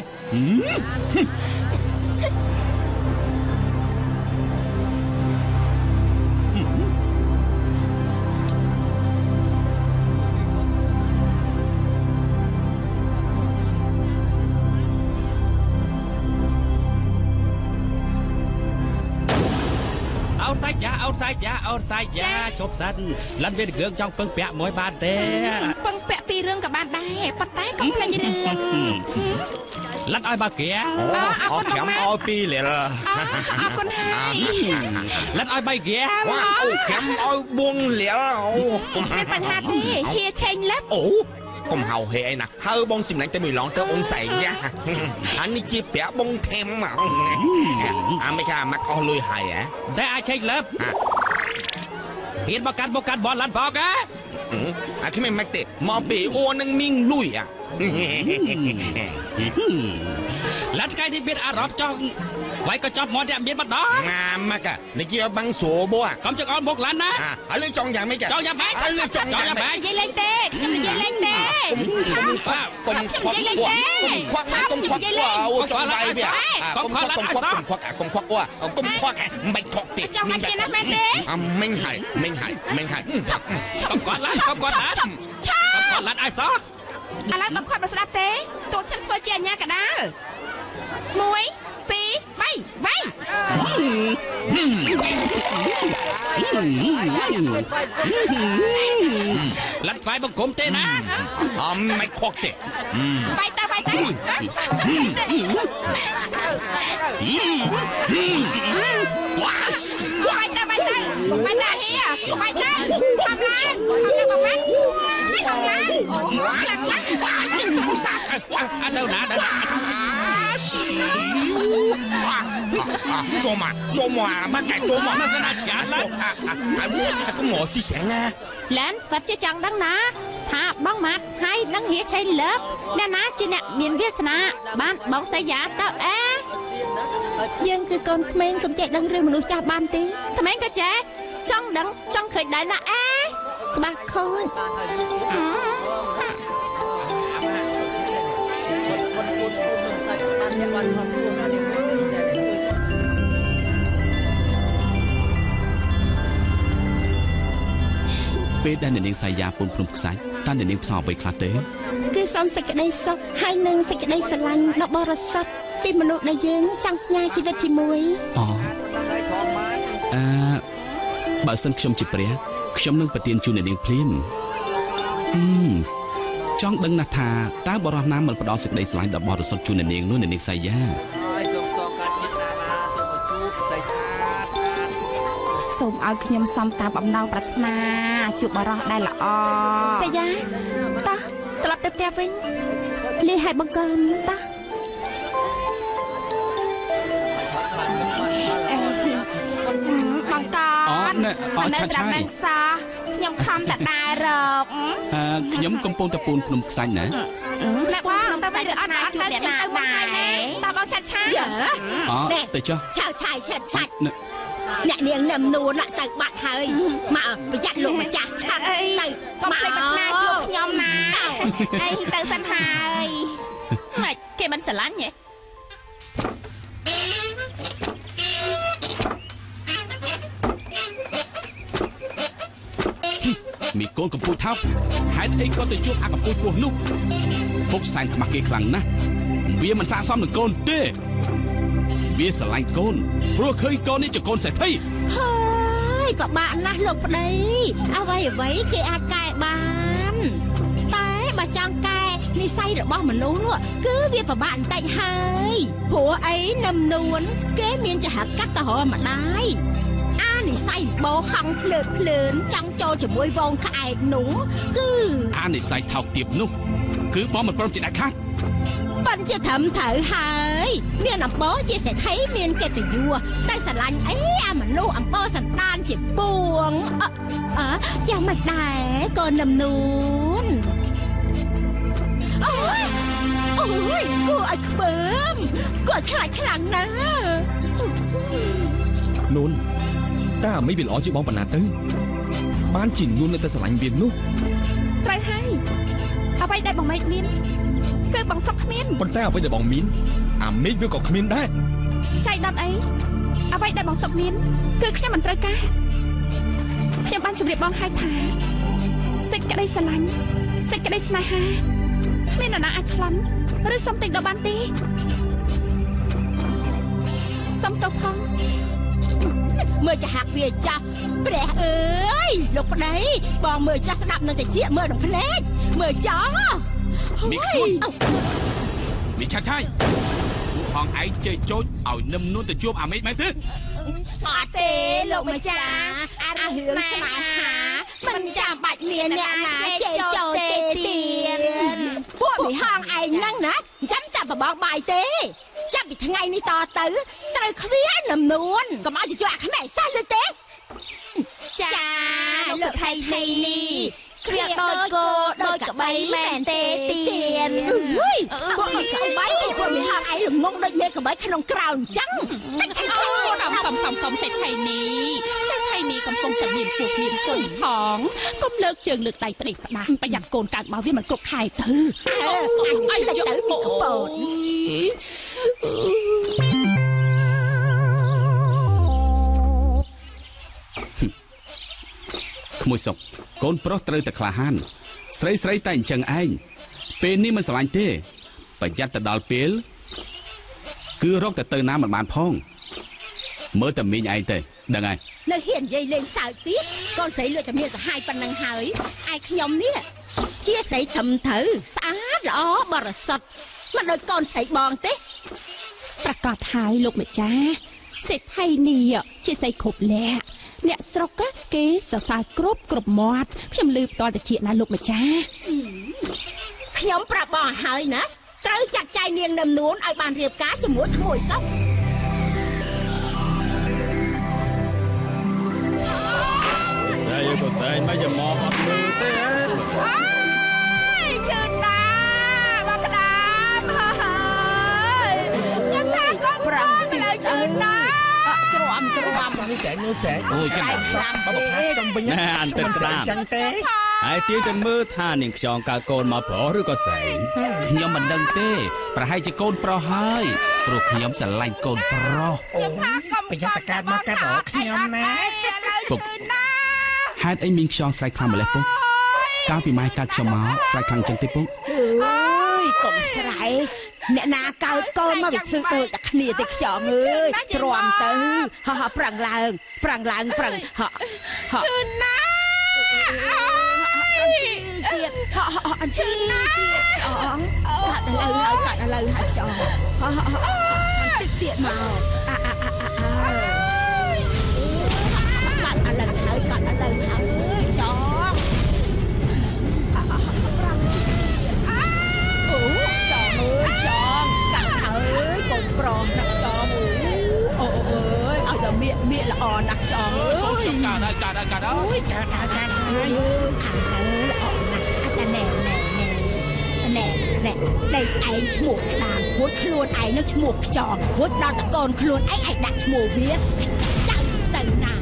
អោតសាយចាអោតសាយចាជប់សិនលិនវាគ្រឿងចង់ពឹងពាក់មួយបានទេពឹងពាក់ពីររឿងក៏បានដែរប៉ុន្តែកុំភ្លេចរឿងលិនឲ្យបើគាអត់ចាំឲ្យពីរលអរគុណហើយលិនឲ្យបីគាអូចាំឲ្យបួងលអូមានបញ្ហាទេហៀឆេងលឹបអូកុំហៅហេអីណាហើបងសិមឡាញ់តែមួយឡងទៅអូនសែងយ៉ាអានេះជាប្រាក់បងថែមអាមិនថាមកអស់លុយហើយហ៎តែអាចឆេងលឹបហ៊ានមកកាត់មកកាត់បនឡាន់បងហ៎អាគ្មានមកទេមកពីអូនឹងមីងលុយអាឡាត់ថ្ងៃនេះមានអារម្មណ៍ចង់វាយក៏ចាប់មកតែមានម្ដងណាមកនេះគេបាំងស្រួលបោះកុំចង្អល់មុខឡាន់ណាឥឡូវចង់យ៉ាងម៉េចចង់យ៉ាងម៉េចឥឡូវចង់យ៉ាងម៉េចនិយាយលេងទេខ្ញុំនិយាយលេងទេកុំកុំខ្វាក់កុំខ្វាក់កុំខ្វាក់អូចង់វាយវាកុំខ្វាក់កុំខ្វាក់កុំខ្វាក់កុំខ្វាក់អូកុំខ្វាក់មិនខកទេចង់មកទៀតណាមែនទេអមិញហើយមិញហើយមិញហើយកុំគាត់ឡានកុំគាត់ឡានកុំគាត់ឡានអីសោះឥឡូវមកគាត់មកស្ដាប់ទេតួខ្ញុំធ្វើជាអញ្ញាកដាលមួយពីរបីវាយឡាត់ស្វាយបង្គំទេណាអមមិនខកទេវាយតាវាយតាវាយតាវាយតាវាយតាហៀវាយតាតាមឡានតាមឡានតាមឡានឡើងឡើងសាអត់ទៅណាដល់做嘛做嘛乜嘅做嘛乜嘅ឆ្កាត់ឡើងកុំមកស៊ីសងណាឡានបាត់ជាចង់ដឹងណាថាបងម៉ាត់ហើយនឹងហៀឆៃលើបអ្នកណាជាអ្នកមានវាសនាបានបងសៃយ៉ាតើអេយើងគឺកូនក្មេងកុំចេះដឹងរឿងមនុស្សចាស់បានទេក្មេងក៏ចេះចង់ដឹងចង់ឃើញដែរណាអេក្បាស់ខូចពេលដែលអ្នកនាងសៃយ៉ាពុនភ្នំខ្សាច់តើអ្នកនាងផ្សោអ្វីខ្លះទេគឺសំសេចក្តីសុខហើយនឹងសេចក្តីស្រឡាញ់ដ៏បរិសុទ្ធពីមនុស្សដែលយើងចង់ផ្ញើជីវិតជាមួយអូអឺបើសិនខ្ញុំជាព្រះខ្ញុំនឹងប្រទានជូនអ្នកនាងភ្លាមចង់ដឹងណាស់ថាតើបរិះណាមិនផ្ដល់សេចក្តីស្រឡាញ់ដល់បរិសុទ្ធជូននាងនោះនាងសៃយ៉ាសូមឲ្យខ្ញុំសំតាមបំណងប្រាថ្នាជួបបរិះដែលល្អសៃយ៉ាតោះត្រឡប់ទៅផ្ទះវិញលាឲ្យបង្កើនតោះបង្កើនអត់ឆាឆាយខ្ញុំខំតែដើររកអឺខ្ញុំកំពុងតែពូនភ្នំខ្សាច់ណាអ្នកបងតែមិនអត់អត់ទៅខ្ញុំទៅមកហើយណាតើបងឆាឆាយអត់ទៅចុះឆាឆាយឆាឆាយអ្នកនាងនឹមនួនទៅបាត់ហើយមកប្រយ័ត្នលោកម្ចាស់ខាត់ទៅកុំភ្លេចប្រាថ្នាជួបខ្ញុំណាអីទៅសិនហើយម៉េចគេមិនស្រឡាញ់ទេមីកូនកំពូចថោកហេតុអីក៏ទៅជួបអាកំពូចពោះនោះពុកសែនខ្មាស់គេខ្លាំងណាស់វាមិនស័ក្តិសមនឹងកូនទេវាស្រឡាញ់កូនព្រោះឃើញកូននេះជាកូនសេដ្ឋីហើយពិបាកណាស់លោកប្តីអ្វីអ្វីគេអាចកែបានតែបើចង់កែនិស័យរបស់មនុស្សនោះគឺវាពិបាកបន្តិចហើយព្រោះអីនឹមនួនគេមានចរិតកាត់ទៅរកម្ដាយនិស័យបោហង់ភ្លើតភ្លើនចង់ចូលជាមួយវងក្អែកនោះគឺអានិស័យថោកទាបនោះគឺបងមិនព្រមជាដាច់ខាតប៉ិនជាត្រឹមត្រូវហើយមានអំបោជាសេដ្ឋីមានកិត្តិយសតែស្រឡាញ់អីអាមនុស្សអំបោសន្តានជាពួងអអយ៉ាងមិនដែរកូននឹមនួនអូយអូយគួរឲ្យខ្វើមគួរខ្លាចខ្លាំងណាស់នួនតើមិនវាល្អជាងបងប៉ុណ្ណាទៅបានជានួននៅតែស្រឡាញ់វានោះត្រូវហើយអ្វីដែលបងមេឃមានគឺបងសុកគ្មានប៉ុន្តែអ្វីដែលបងមានអាមេឃវាក៏គ្មានដែរចៃដន្យអីអ្វីដែលបងសុកមានគឺខ្ញុំមិនត្រូវការខ្ញុំបានជម្រាបបងហើយថាសេចក្តីស្រឡាញ់សេចក្តីស្នេហាគ្មាននរណាអាចខ្លន់ឬសុំទិញដល់បានទេសុំទៅផងមើលចាស់វាចាស់ព្រះអើយលោកប្តីបងមើលចាស់ស្ដាប់នឹងតិចមើលនឹងភ្នែកមើលចាស់មីកស៊ុនមីឆាឆាយពួកហងឯងជើចោចឲ្យនឹមនួនទៅជួបអាមេឃមែនទេអត់ទេលោកម្ចាស់អារឿងស្នេហាមិនចាំបាច់មានអ្នកណាជើចោចទេទៀតពួកមីហងឯងហ្នឹងណាចាំតែបបងបាយទេចាប់ពីថ្ងៃនេះតទៅត្រូវខ្វៀលនឹមនួនកុំឲ្យជជអាខ្មែរសោះលើទេចាលោកថៃថៃនេះគ្រាដូចគោដូចកបីមែនទេទៀតអើយពួកមីកបីពួកមីហងឯងល្ងងដូចមេកបីក្នុងក្រៅអញ្ចឹងអូកំកំកំកំសេដ្ឋីនេះសេដ្ឋីនេះកំពុងតែមានពួកមានគុណផងកុំលើកជើងលើកដៃប្តេជ្ញាប្រយ័ត្នកូនកើតមកវាមិនគ្រប់ខែទៅអីយកទៅមីកបោតក្មួយសុកកូនប្រុសត្រូវតែក្លាហានស្រីស្រីតែអញ្ចឹងឯងពេលនេះមិនស្រឡាញ់ទេប្រយ័ត្នទៅដល់ពេលគឺរកតែទៅណាមិនបានផងមើលតែមីងឯងទេដឹងហើយនៅហ៊ាននិយាយលេងសើចទៀតកូនស្រីលួចតែមានសហាយប៉ុណ្ណឹងហើយឯខ្ញុំនេះជាស្រីត្រឹមត្រូវស្អាតល្អបរិសុទ្ធមិនដូចកូនស្រីបងទេប្រកាសហើយលោកម្ចាស់សេដ្ឋីនេះជាស្រីគ្រប់លក្ខអ្នកស្រុកគេសរសើរគ្រប់គ្រប់មាត់ខ្ញុំលឺផ្ទាល់តែជាណាលោកម្ចាស់ខ្ញុំប្រាប់បងហើយណាត្រូវចាត់ចែងនាងនឹមនួនឲ្យបានរៀបការជាមួយក្មួយសុកតែយកតែមិនយកមកអត់មើលទេអើយជឿណាមកក្តាមហើយខ្ញុំថាកូនប្រុសមិនឲ្យជឿណាទ្រាំទ្រាំនេះតែនោះស្រែកអូយចាំស្លាប់បបផាត់ចំវិញណាអន្តិស្រាមចឹងទេហើយទាយទៅមើលថានាងខ្យងកើតកូនមកប្រុសឬក៏ស្រីខ្ញុំមិនដឹងទេប្រហែលជាកូនប្រុសហើយព្រោះខ្ញុំស្រឡាញ់កូនប្រុសខ្ញុំថាកុំប្រយ័ត្នតែកើតមកកាត់រកខ្ញុំណាពុកហេតុអីមានខ្យងស្រែកខ្លាំងម្លេះពុកកាលពីម៉ែកាត់ខ្ញុំមកស្រែកខ្លាំងចឹងទេពុកអើយកុំស្រែកអ្នកណាកើតកូនមកវាធ្វើដូចតែគ្នាទេខ្យងអើយទ្រាំទៅហោះប្រឹងឡើងប្រឹងឡើងប្រឹងហោះជឿណាទៀតអញ្ជើញទៀតចងកាត់ឥឡូវហើយកាត់ឥឡូវហើយចងបន្តិចទៀតមកអាអាអាអាកាត់ឥឡូវហើយកាត់ឥឡូវហើយចងអូចងអើយចងកាត់ហើយកុំប្រោះណាស់ចងអូអើយឲ្យតែមៀកមៀកល្អណាស់ចងអើយកាត់ហើយកាត់ហើយកាត់ហើយកាត់ហើយកាត់ហើយល្អណាស់តែណែណែណែណែណែឯងឈ្មោះខ្លាហួចខ្លួនឯងនឹងឈ្មោះខ្យងហួចដល់តកូនខ្លួនឯងឯងដាក់ឈ្មោះវាចៅទៅណា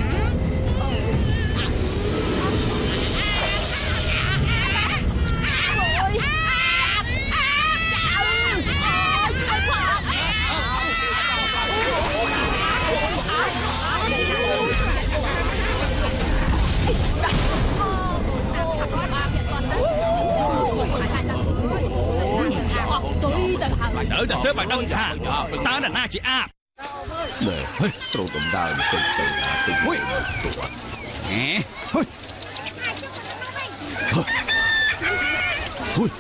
ទៅតែសើបឲ្យដឹងថាតើអ្នកណាជាអាបនេះត្រូវដំដៅទៅទៅណាទៅមួយទៅហេហុយហុយហុយ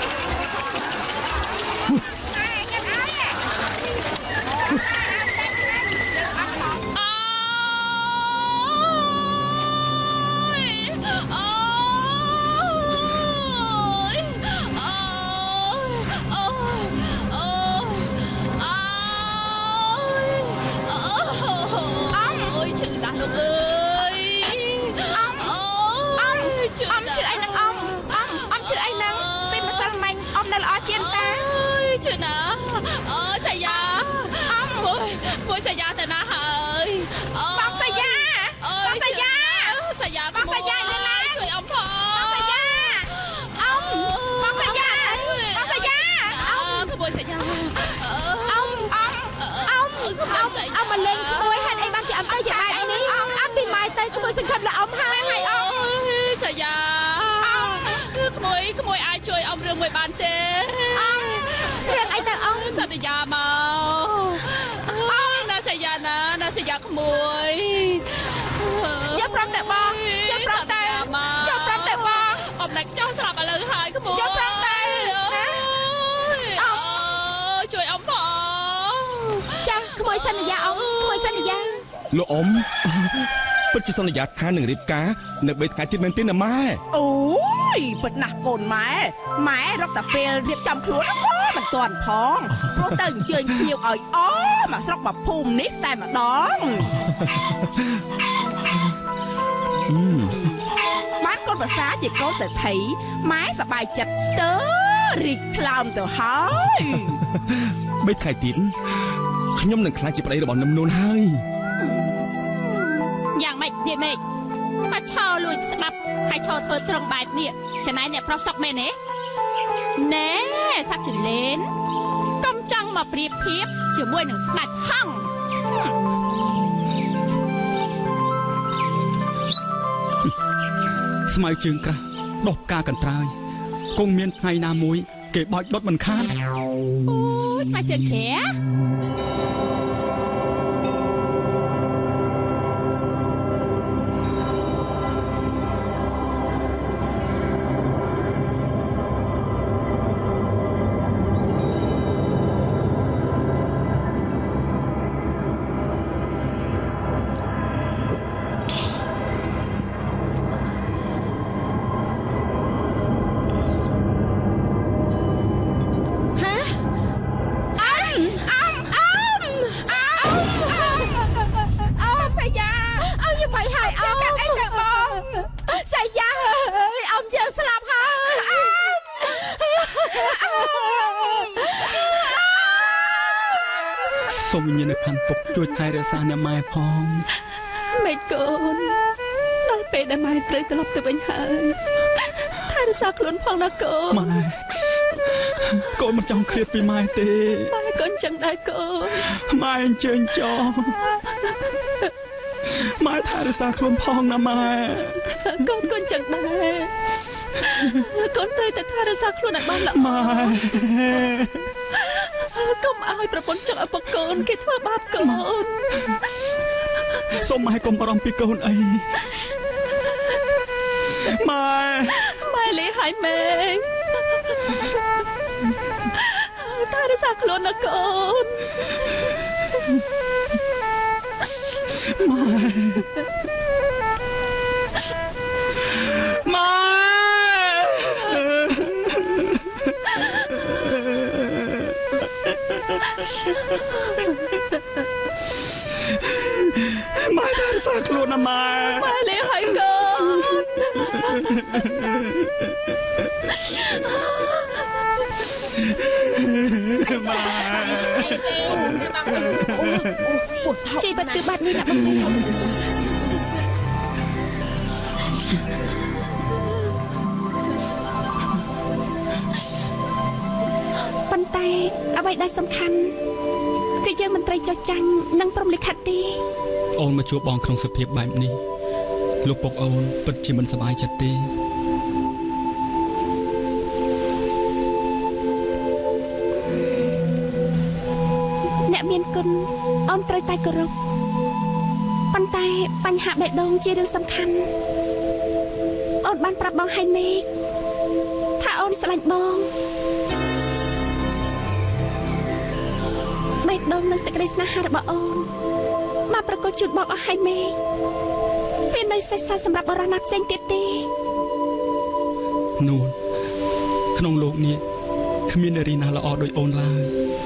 សង្ឃឹមlà ông hai hay ông សាយ៉ាក្មួយក្មួយអាចជួយអំរឿងមួយបានទេរឿងអីទៅông សន្យាមកអូណាសាយ៉ាណាណាសាយ៉ាក្មួយចាំប្រាប់តែបងចាំប្រាប់តែចាំប្រាប់តែបងអំណាចចោះស្រាប់ឥឡូវហើយក្មួយចាំប្រាប់តែអូជួយអំផងចាក្មួយសន្យាôngក្មួយសន្យាលោកអ៊ំពិតជាសន្យាថានឹងរៀបការនៅបីថ្ងៃទៀតមែនទេណាម៉ែអូយពិតណាស់កូនម៉ែម៉ែរកតែពេលរៀបចំខ្លួនក៏មិនទាន់ផងព្រោះទៅអញ្ជើញភ្ញៀវឲ្យអមកស្រុកមកភូមិនេះតែម្ដងបានកូនប្រសាជាកូនសេដ្ឋីម៉ែសប្បាយចិត្តស្ទើររីកថ្លើមទៅហើយបីថ្ងៃទៀតខ្ញុំនឹងខ្លាចជាប្តីរបស់នឹមនួនហើយយ៉ាងម៉េចនិយាយម៉េចមកឆោលួចស្ដាប់ហើយឆោធ្វើត្រង់បែបនេះចំណាយអ្នកប្រុសសុកមែនទេណែសាក់ចលេនកុំចង់មកប្រៀបធៀបជាមួយនឹងស្ដេចហង្សស្មៅជើងក្រាស់ដុសការកន្ត្រើយគង់មានថ្ងៃណាមួយគេបោចដុតមិនខានអូយស្មៅជើងក្រាស់សូមវិញ្ញាណក្ខន្ធពុកជួយថែរក្សាអ្នកម៉ែផងម៉េចកូនដល់ពេលដែលម៉ែត្រូវត្រឡប់ទៅវិញហើយថែរក្សាខ្លួនផងណាកូនម៉ែកូនមិនចង់ឃ្លាតពីម៉ែទេម៉ែកូនចឹងដែរកូនម៉ែអញ្ជើញចោលម៉ែថែរក្សាខ្លួនផងណាម៉ែកូនកូនចឹងដែរកូនត្រូវតែថែរក្សាខ្លួនឲ្យបានល្អម៉ែកុំឲ្យប្រពន្ធចង់ឪពុកកូនគេធ្វើបាបកូនសូមម៉ែកុំបារម្ភពីកូនអីម៉ែម៉ែលេហើយម៉ែតារសាខ្លួនណាកូនម៉ែម៉ែតារសាខ្លួនណាម៉ែម៉ែលេហើយកូនម៉ែជីវិតគឺបាត់នេះណាបងប៉ុន្តែអ្វីដែលសំខាន់គឺយើងមិនត្រូវចោះចាញ់នឹងព្រំលិខិតទេអូនមកជួបបងក្នុងសភាពបែបនេះលោកពុកអូនពិតជាមិនសប្បាយចិត្តទេអ្នកមានគុណអូនត្រូវតែគោរពប៉ុន្តែបញ្ហាបេះដូងជារឿងសំខាន់អូនបានប្រាប់បងហើយមេឃថាអូនស្រឡាញ់បងបេះដូងនិងសេចក្តីស្នេហារបស់អូនមកប្រកួតជូនបងអស់ហើយមេឃមានន័យសេះសល់សម្រាប់បរិណាផ្សេងទៀតទេនួនក្នុងโลกនេះគ្មាននារីណាល្អដូចអូនឡើយ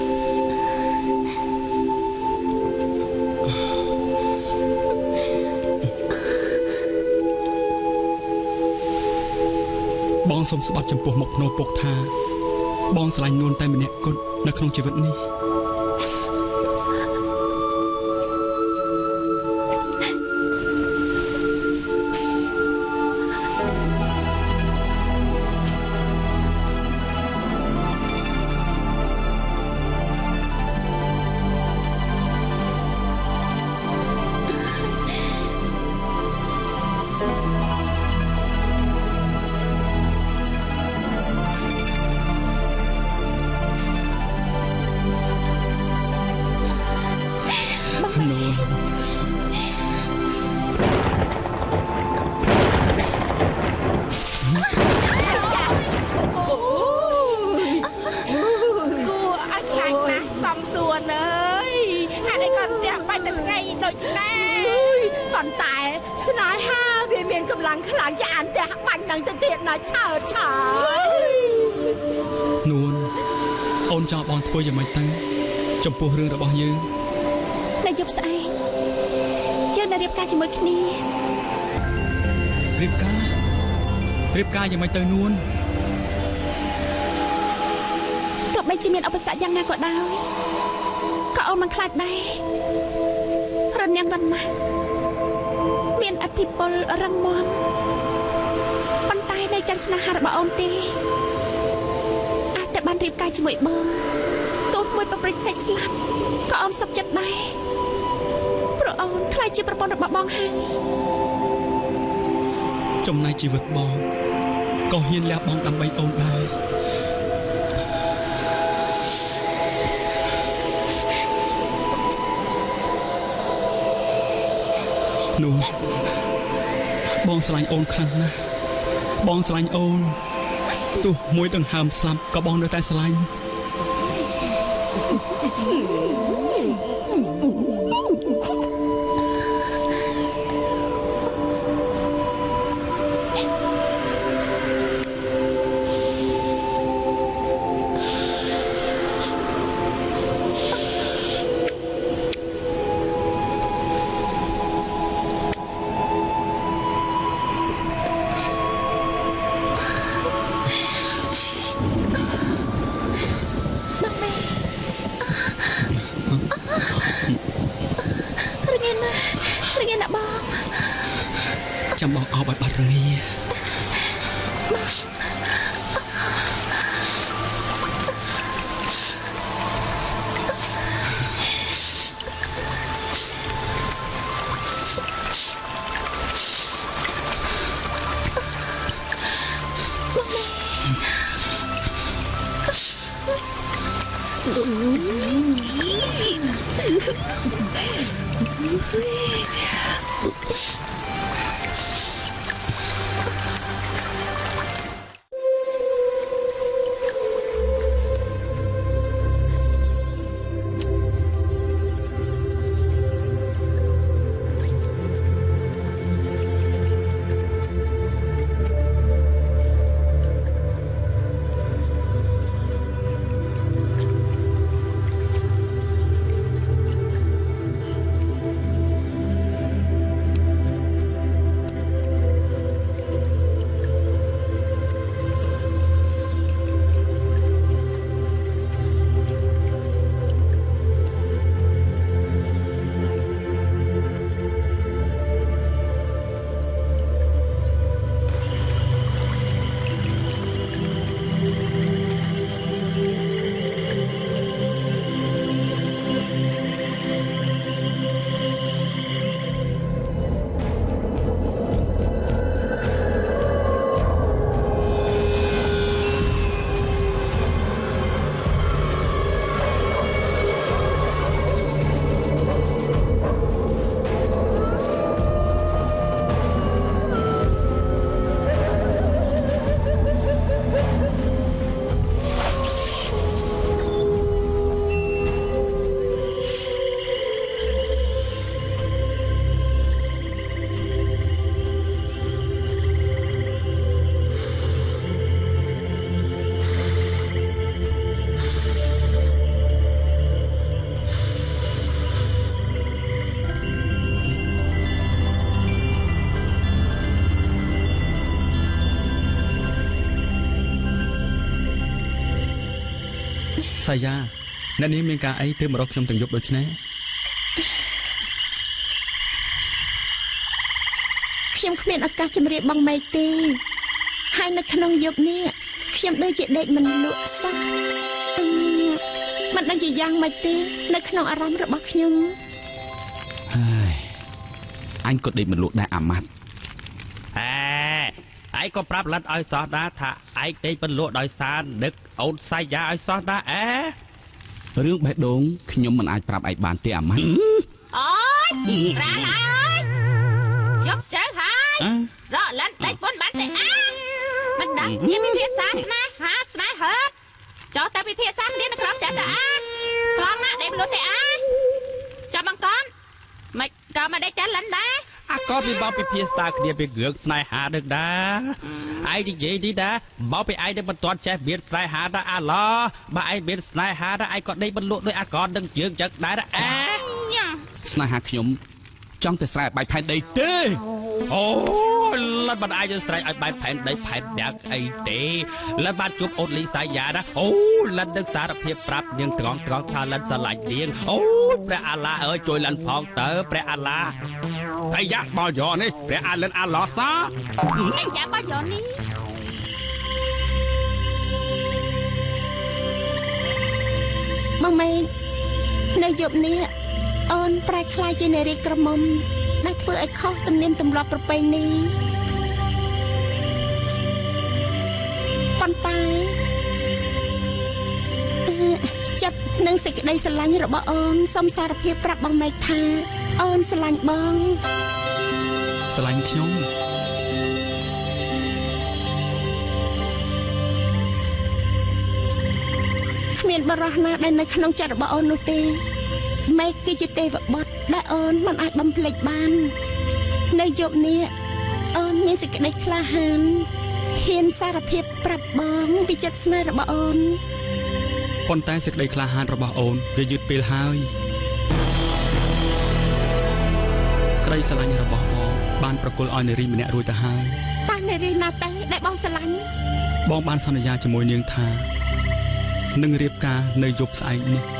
បងសូមស្បត់ចំពោះមុខភ្នោពុកថាបងស្រឡាញ់នួនតែម្នាក់គត់នៅក្នុងជីវិតនេះធ្វើយ៉ាងម៉េចទៅចំពោះរឿងរបស់យើងនៅយប់ស្អែកយើងនឹងរៀបការជាមួយគ្នារៀបការរៀបការយ៉ាងម៉េចទៅនួនទោះបីជាមានឧបសគ្គយ៉ាងណាក៏ដោយក៏អូនមិនខ្លាចដែររនាងវណ្ណាមានអធិពលរឹងមាំប៉ុន្តែនៅចិត្តស្នេហារបស់អូនទេអាចតែបានរៀបការជាមួយបងមួយប្រព្រឹត្តតែស្លាប់ក៏អូនសុខចិត្តដែរព្រោះអូនខ្លាចជាប្រពន្ធរបស់បងហើយចំណែកជីវិតបងក៏ហ៊ានលះបង់ដើម្បីអូនដែរនោះបងស្រឡាញ់អូនខ្លាំងណាស់បងស្រឡាញ់អូនទោះមួយដង្ហើមស្លាប់ក៏បងនៅតែស្រឡាញ់ចាំបងអោបឲ្យបាត់រងាសាយាអ្នកនាងមានការអីទើបមករកខ្ញុំទាំងយប់ដូចនេះខ្ញុំគ្មានឱកាសជម្រាបបងមេឃទេហើយនៅក្នុងយប់នេះខ្ញុំដូចជាដេកមិនលក់សោះមិនដឹងជាយ៉ាងម៉េចទេនៅក្នុងអារម្មណ៍របស់ខ្ញុំហើយអញក៏ដេកមិនលក់ដែរអាម៉ាត់ហេឯងក៏ប្រាប់លិតឲ្យសោះដែរថាឯងដេកមិនលក់ដោយសារនឹកអូនសាយាឲ្យសោះដែរអេរឿងបេះដូងខ្ញុំមិនអាចប្រាប់ឯងបានទេអាម៉ាត់អូយប្រាណហើយជប់ចៅហើយរកលិនដេកពុនបានទេអាមិនដឹងជាពិភាក្សាស្នេហាស្នេហ៍ហើចោះតែពិភាក្សាគ្នានៅក្នុងផ្ទះទៅអាខ្លងណាដេកមិនលក់ទេអាចាំបង្កន់មិនក៏មកដេកចាលិនដែរអាក៏ពីបោកពិភាក្សាគ្នាពីរឿងស្នេហានឹងដែរឯងនិយាយនេះដែរបោកពីឯងនឹងមិនទាន់ចេះមានស្នេហាដែរអាឡោបើឯងមានស្នេហាដែរឯងក៏ដេកមិនលក់ដោយអាកននឹងយើងចឹងដែរអេស្នេហាខ្ញុំចង់តែស្រែបាយផែនដីទេអូលិតមិនអាចស្រែកឲ្យបែបផែនដីផែនដាក់អីទេលិតបានជួបអូនលីសាយ៉ាណាអូលិតនឹងសារភាពប្រាប់នាងត្រង់ត្រង់ថាលិតស្រឡាញ់នាងអូព្រះអាឡាអើយជួយលិតផងទៅព្រះអាឡាអាយ៉ាបោះយ៉នេះព្រះអាលិតអាឡោសាអាយ៉ាបោះយ៉នេះបងមេឃនៅយប់នេះអូនប្រែខ្លាយជានារីក្រមុំដែលធ្វើឲ្យខុសទំនៀមទម្លាប់ប្រពៃណីប៉ុន្តែចិត្តនិងសេចក្តីស្រឡាញ់របស់អូនសូមសារភាពប្រាប់បងមេឃថាអូនស្រឡាញ់បងស្រឡាញ់ខ្ញុំគ្មានបរិះណាដែលនៅក្នុងចិត្តរបស់អូននោះទេមេឃគឺជាទេវបុត្រដែលអូនមិនអាចបំភ្លេចបាននៅយប់នេះអូនមានសេចក្តីក្លាហានហ៊ានសារភាពប្រាប់បងពីចិត្តស្នេហ៍របស់អូនប៉ុន្តែសេចក្តីក្លាហានរបស់អូនវាយឺតពេលហើយក្តីស្រឡាញ់របស់បងបានប្រគល់ឲ្យនារីម្នាក់រួចទៅហើយតើនារីណាទេដែលបងស្រឡាញ់បងបានសន្យាជាមួយនាងថានឹងរៀបការនៅយប់ស្អែកនេះ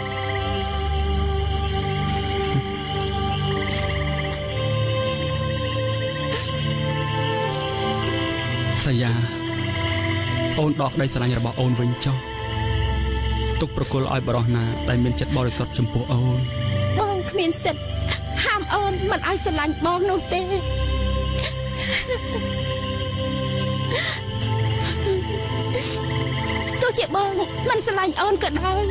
សាយាអូនដកក្តីស្រឡាញ់របស់អូនវិញចុះទុកប្រគល់ឲ្យបរិះណាដែលមានចិត្តបរិសុទ្ធចំពោះអូនបងគ្មានសិទ្ធិហាមអូនមិនឲ្យស្រឡាញ់បងនោះទេទោះជាបងមិនស្រឡាញ់អូនក៏ដោយ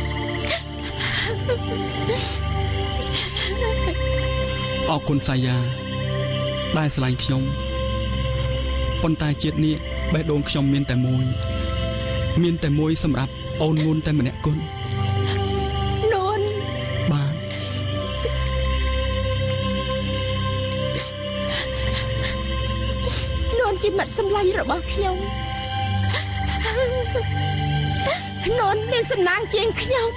អរគុណសាយាដែលស្រឡាញ់ខ្ញុំប៉ុន្តែជាតិនេះបេះដូងខ្ញុំមានតែមួយមានតែមួយសម្រាប់អូនងូនតែម្នាក់គុណនូនបាននូនជាមិត្តសម្លាញ់របស់ខ្ញុំនូនមានសំណាងជាងខ្ញុំ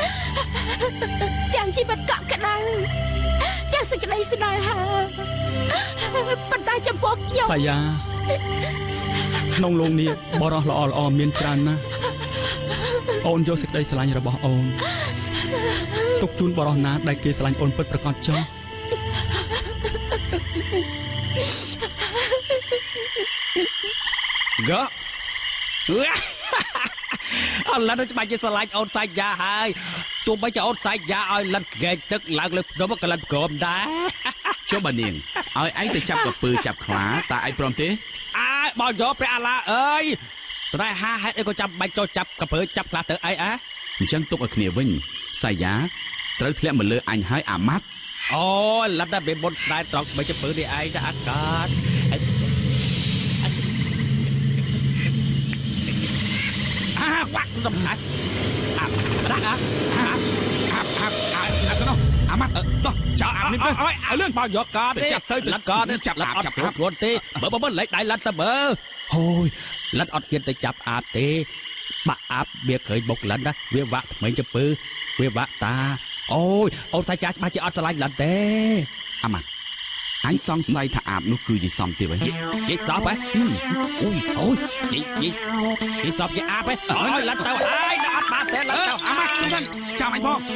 ទាំងជីវិតកក់ក្ដៅទាំងសេចក្តីស្នេហាប៉ុន្តែចំពោះខ្ញុំសាយាក្នុងលោកនេះបរិះល្អល្អមានច្រើនណាស់អូនយកសេចក្តីស្រឡាញ់របស់អូនទុកជូនបរិះណាដែលគេស្រឡាញ់អូនពិតប្រាកដចុះកោអត់លិតទៅច្បាស់ជាស្រឡាញ់អូនសាយាហើយទោះបីជាអូនសាយាឲ្យលិតកែកទឹកឡើងលើភ្នំក៏លិតក្រមដែរចុះបើនាងឲ្យឯងទៅចាប់កពើចាប់ខ្លាតើឯងព្រមទេអើបោះយកព្រះអាឡាអើយស្រែហាហេតុអីក៏ចាំបាច់ចូលចាប់កពើចាប់ខ្លាទៅអីអើអញ្ចឹងទុកឲ្យគ្នាវិញសាយាត្រូវធ្លាក់មកលើអញហើយអាម៉ាត់អូលិតតែមានមុនស្ដាយត្រង់បីជពើនេះឯងទៅអាកាតអាវាក់ដំណាច់អាដាក់អាអាអាអាអាកណោអាម៉ាត់ដោះចោលអានេះទៅឲ្យលឿនបោះយកកាតចាប់ទៅលិតកាតចាប់អាចាប់ខ្លួនទេបើបើលេចដៃលិតទៅមើលហូយលិតអត់ហ៊ានទៅចាប់អាទេបាក់អាប់វាឃើញបុកលិតណាវាវាក់ថ្មីជពើវាវាក់តាអូយអូនសាច់ចាស់ច្បាស់ជាអត់ឆ្លាញ់លិតទេអាម៉ាត់អញសង្ស័យថាអាបនោះគឺយីសំទៀតហ៎យីសពហ៎អូយអូយយីយីយីសពយីអាបហ៎អូយលិតទៅហើយអត់បាទតែឡើងចោលអាម៉ាត់ចឹងចាំអញផង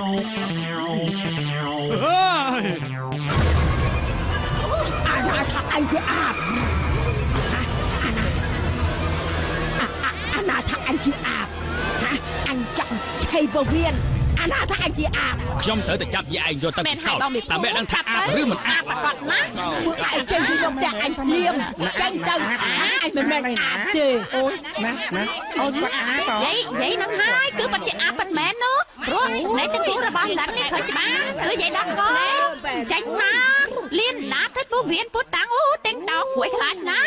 អើយអាណាថាអញជាអាបអាណាអាណាថាអញជាអាបហាអញចង់ឆេបវៀនអាណាថាអញជាអាបខ្ញុំត្រូវតែចាប់យាយឯងយកទៅពិសោធន៍ដើម្បីដឹងថាអាបឬមិនអាបគាត់ណាពួកឯងចេញពីសុំតែអញស្លៀមចេញទៅអញមិនមែនអាបទេអូយណាណាអូនគាត់អាបយាយយាយនឹងហើយគឺពិតជាអាបមិនមែននោះព្រោះនៃទឹកគូរបស់ឡាននេះឃើញច្បាស់គឺយាយដល់កចេញមកលៀនណាទៅពូវៀនពុតតាំងអូតែងតោគួយខ្លាចណា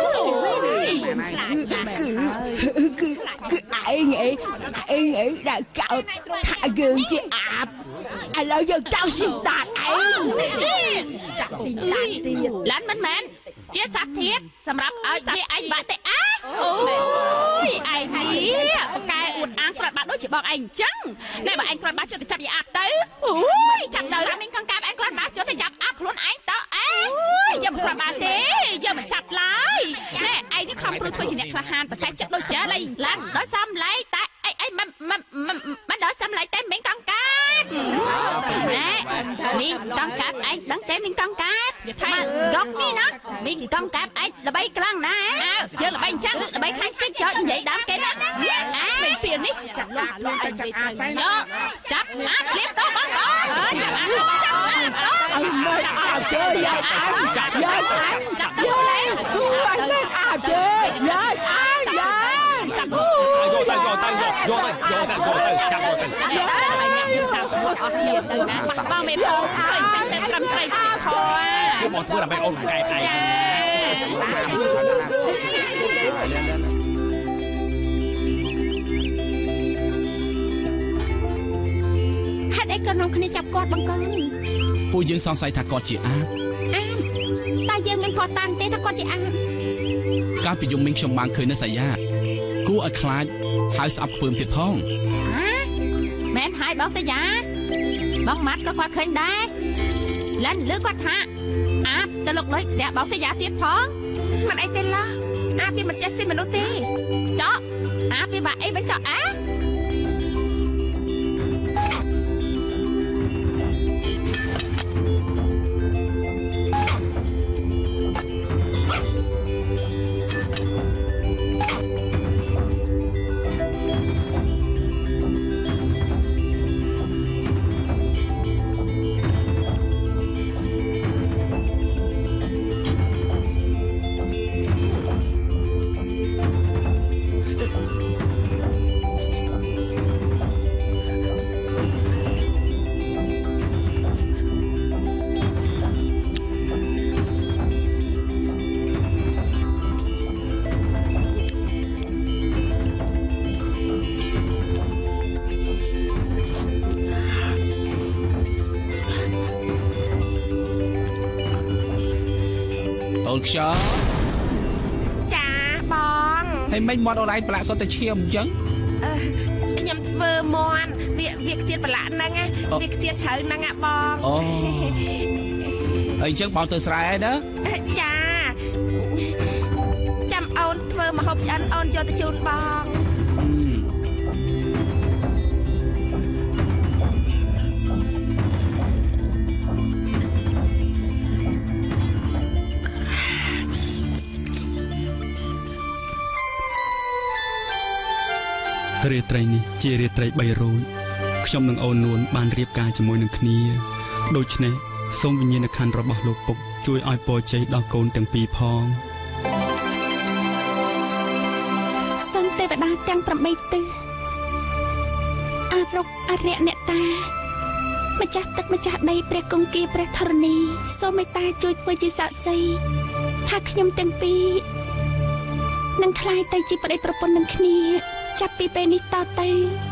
គឺគឺគឺឯងឯងឯងឯងដែលកោតថាយើងជាអាបឥឡូវយើងចង់ស៊ីដាតឯងចង់ស៊ីដាតទៀតឡានមិនមែនជាសត្វធាតុសម្រាប់ឲ្យសត្វឯងបាក់ទេអាអូយឯងនេះបកែអួតអាងក្រាត់បាក់ដូចជាបងឯងអញ្ចឹងតែបើឯងក្រាត់បាក់ចុះទៅចាប់យាអាប់ទៅអូយចាប់ទៅមីងកង្កាបឯងក្រាត់បាក់ចុះទៅចាប់អាប់ខ្លួនឯងតើអេយើងមិនក្រាត់បាក់ទេយើងមិនចាប់ឡើយណែឯងនេះខំព្រួយធ្វើជាអ្នកក្លាហានប្រកែចិត្តដូចចាឡៃឡានដោយសំឡេងតែអីអីមិនមិនមិនដោយសំឡេងតែមីងកង្កាបណែមីងកង្កាបឯងដឹងទេមីងកង្កាបថាស្កុកនេះណាមីងកង្កាបឯងល្បីខ្លាំងណាស់យើងល្បីអញ្ចឹងល្បីខាងតិចចោលនិយាយដើមគេណាអើមីងពីនេះចាប់ឡាខ្លួនទៅចាប់អាតែយកចាប់អាក្លៀបតបងបងចាប់អាចាប់អាអើមិនអាជើយាយអាចាប់យាយចាប់ទៅលេងគួរលេងអាជើយាយអាយាយចាប់យកទៅយកទៅយកយកទៅយកទៅយកទៅចាប់យកទៅយកទៅអស់គ្នាទៅណាបងមេបងឃើញចឹងតែត្រឹមត្រូវទៅធေါ်គឺបងធ្វើដើម្បីអូនកែឯងចាហេតុអីក៏នាំគ្នាចាប់គាត់បង្កើនពួកយើងសង្ស័យថាគាត់ជាអាបអាបតែយើងមិនផតតាំងទេថាគាត់ជាអាបកាលពីយំមីងខ្ញុំបានឃើញនៅសាយាគួរឲ្យខ្លាចហើយស្អប់ខ្ពើមទៀតផងមែនហើយបងសាយាបងម៉ាត់ក៏គាត់ឃើញដែរឡានលើគាត់ថាអាបទៅលោកលុយតែបងសាយាទៀតផងមិនអីទេឡោះអាបវាមិនចេះស៊ីមនុស្សទេចោអាបវាបាក់អីវិញចោអាខ្យល់ចាបងហើយមិនមាត់អូនឯងប្រឡាក់សុទ្ធតែឈាមអញ្ចឹងអឺខ្ញុំធ្វើមាន់វាវាខ្ទៀតប្រឡាក់ហ្នឹងវាខ្ទៀតត្រូវហ្នឹងអាបងអូហើយអញ្ចឹងបងទៅស្រែហើយណាចាចាំអូនធ្វើម្ហូបឆ្អិនអូនយកទៅជូនបងរាត្រីនេះជារាត្រីបីរោចខ្ញុំនិងអូននួនបានរៀបការជាមួយនឹងគ្នាដូច្នេះសូមវិញ្ញាណក្ខន្ធរបស់លោកពុកជួយឲ្យពរជ័យដល់កូនទាំងពីរផងសូមទេវតាទាំងប្រាំបីទិសអរុបអរិយអ្នកតាម្ចាស់ទឹកម្ចាស់ដីព្រះគង្គាព្រះធរណីសូមមេត្តាជួយធ្វើជាសាក្សីថាខ្ញុំទាំងពីរនឹងក្លាយទៅជាប្តីប្រពន្ធនឹងគ្នាចាប់ពីពេលនេះតទៅ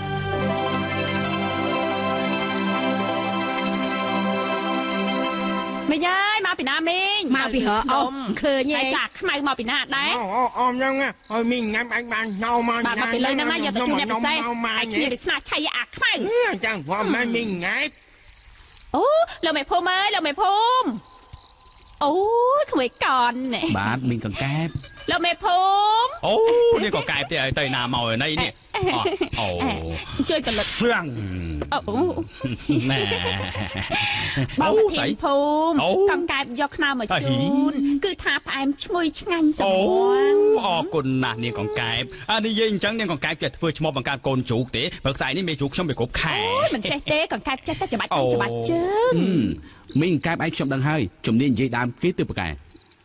មីងអើយមកពីណាមីងមកពីរកអ៊ំឃើញទេចាខ្មៅមកពីណាដែរអូអ៊ំហ្នឹងហើយមីងញ៉ាំអញបានណៅមកញ៉ាំបាទពីលើហ្នឹងណាយកទៅជូនអ្នកពិសេសអាយគ្នាវាស្នាឆៃអាខ្មៅអញ្ចឹងព្រមមិនមីងញ៉ែអូលោកមេភូមិអើយលោកមេភូមិអូយក្មេងកនបាទមីងកង្កែបលោកមេភូមិអូនេះក៏កែបទេឲ្យទៅណាមកឯនេះអូជួយផលិតហ្វ្រាំងអូណែបងប្រធានភូមិកង្កែបយកខ្នោមកជូនគឺថាផ្អែមឈ្ងុយឆ្ងាញ់សម្បងអរគុណណាស់នាងកង្កែបអានិយាយអញ្ចឹងនាងកង្កែបចេះធ្វើឈ្មោះបង្កើតកូនជូកទេព្រោះខ្សែនេះមេជូកខ្ញុំវាគ្រប់ខែអូយមិនចេះទេកង្កែបចេះតែច្បាច់ទៅច្បាច់ជើងមីកង្កែបឯងខ្ញុំដឹងហើយជំនាញនិយាយដើមគេទើបប្រកែ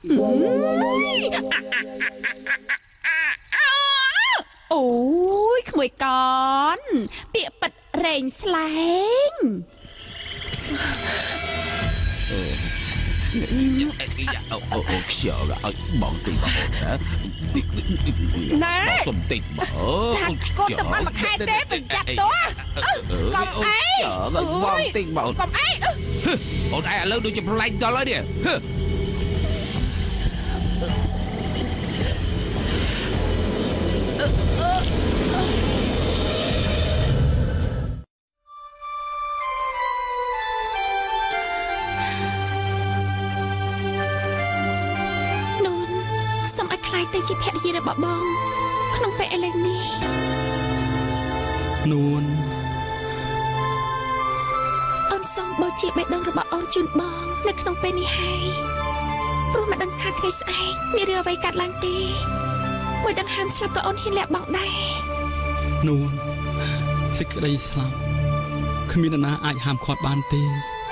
អូយក្មួយកនពាក្យប៉ិតរែងស្លែងអូអូអូខ្យល់ឲ្យបងតិចបងណាណែសុំតិចបងថាកូនទៅបានមួយខែទេប្រយ័ត្នតោះកុំអីបងតិចបងកុំអីអូនឯងឥឡូវដូចជាប្លែកដល់ហើយនេះទៅជាភរិយារបស់បងក្នុងពេលឥឡូវនេះនួនអូនសូមបូជាបេះដូងរបស់អូនជូនបងនៅក្នុងពេលនេះហើយព្រោះមិនដឹងថាថ្ងៃស្អែកមានរឿងអ្វីកើតឡើងទេមួយដង្ហើមស្លាប់ក៏អូនហ៊ានលាក់បងដែរនួនសេចក្តីស្លាប់គ្មាននរណាអាចហាមឃាត់បានទេ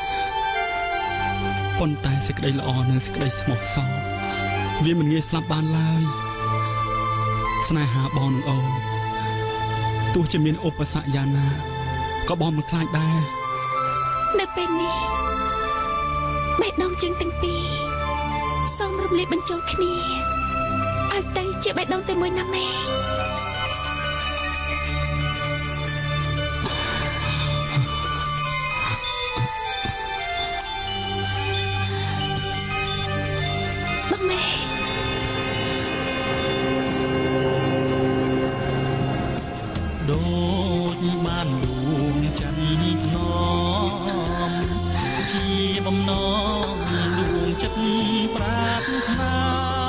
ប៉ុន្តែសេចក្តីល្អនិងសេចក្តីស្មោះសរវាមិនងាយស្លាប់បានឡើយស្នេហាបងនឹងអូនទោះជាមានឧបសគ្គយ៉ាងណាក៏បងមិនខ្លាចដែរនៅពេលនេះបេះដូងជើងទាំងពីរសូមរំលាយបញ្ចូលគ្នាឲ្យទៅជាបេះដូងតែមួយណាមែនដូចបានដួងច័ន្ទថ្នមជាបំណងដួងចិត្តប្រាថ្នា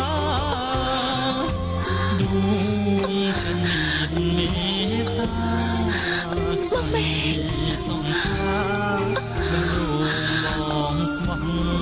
ដួងចិត្តមេត្តាសុមេសង្ខារបងស្មោះ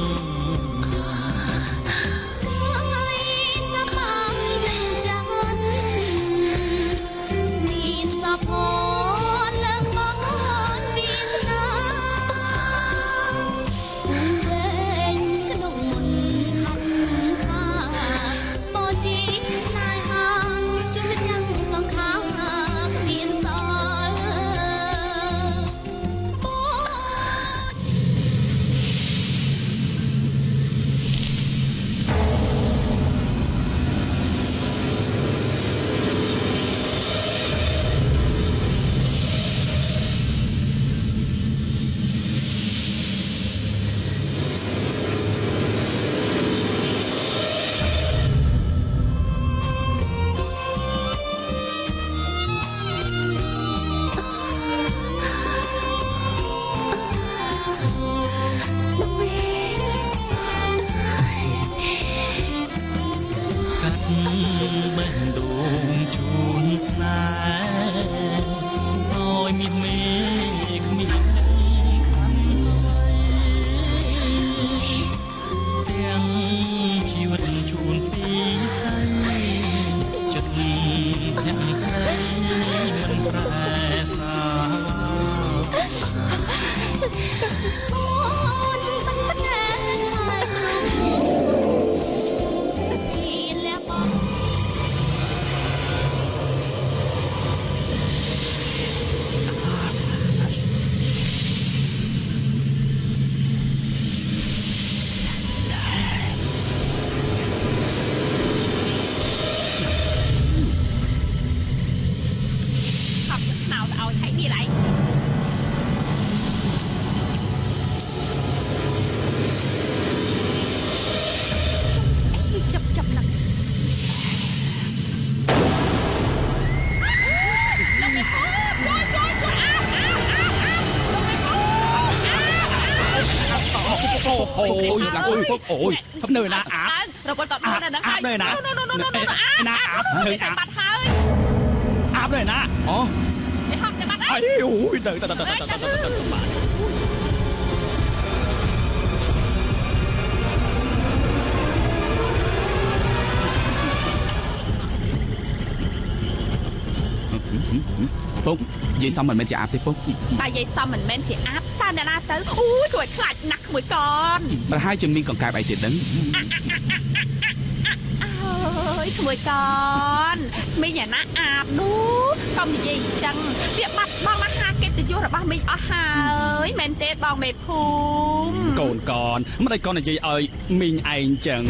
អូយឡើងអូយអូយនៅណាអាបរកតដល់ដល់ហ្នឹងហើយនៅណាណាអាបឃើញអាបបាត់ហើយអាបប់เลยណាអូនេះហត់តែបាត់អីអូយទៅទៅទៅទៅទៅបាទពុកយាយសំមិនមែនជាអាបទេពុកតែយាយសំមិនមែនជាអាបតើអ្នកណាទៅអូយជួយខ្លាចណាស់ក្មួយកនប្រហែលជាមានកង្កែបអីទៀតហ្នឹងអើយក្មួយកនមីងអាណាអាបនោះកុំនិយាយអញ្ចឹងវាបាត់បង់អាហារកិត្តិយសរបស់មីងអស់ហើយមែនទេបងមេភូមិកូនកនមិនដេចកននិយាយឲ្យមីងឯងអញ្ចឹង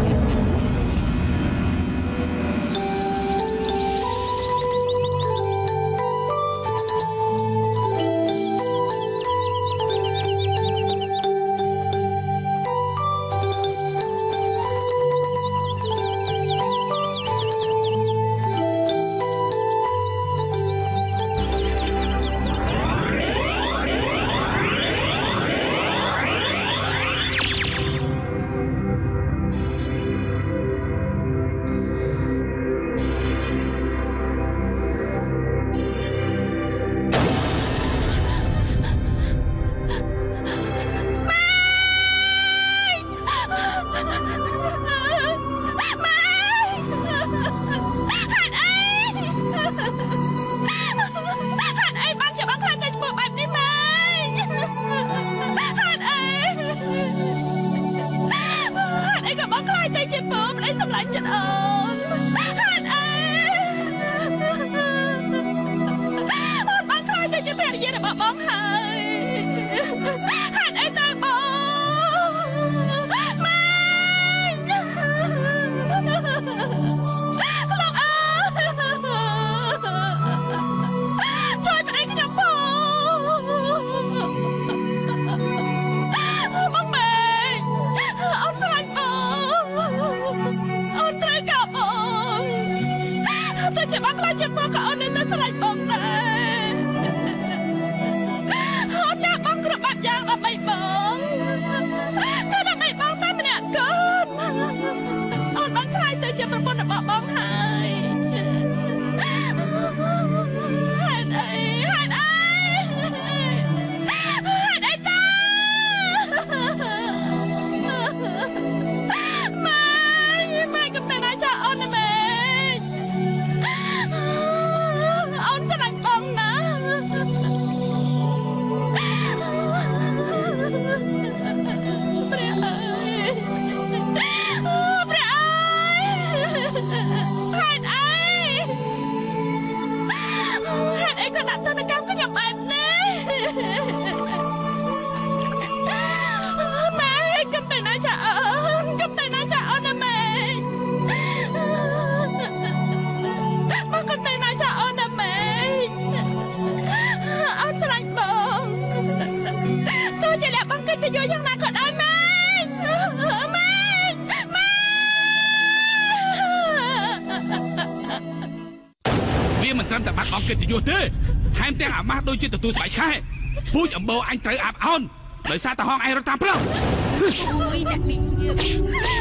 កិត្តិយសទេថែមទាំងអាម៉ាស់ដូចជាទទួលស្បែកខែពូជអំបោអញត្រូវអាប់អោនដោយសារតែហងឯងរត់តាមព្រឹងអូយអ្នកនេះអ្នកនេះ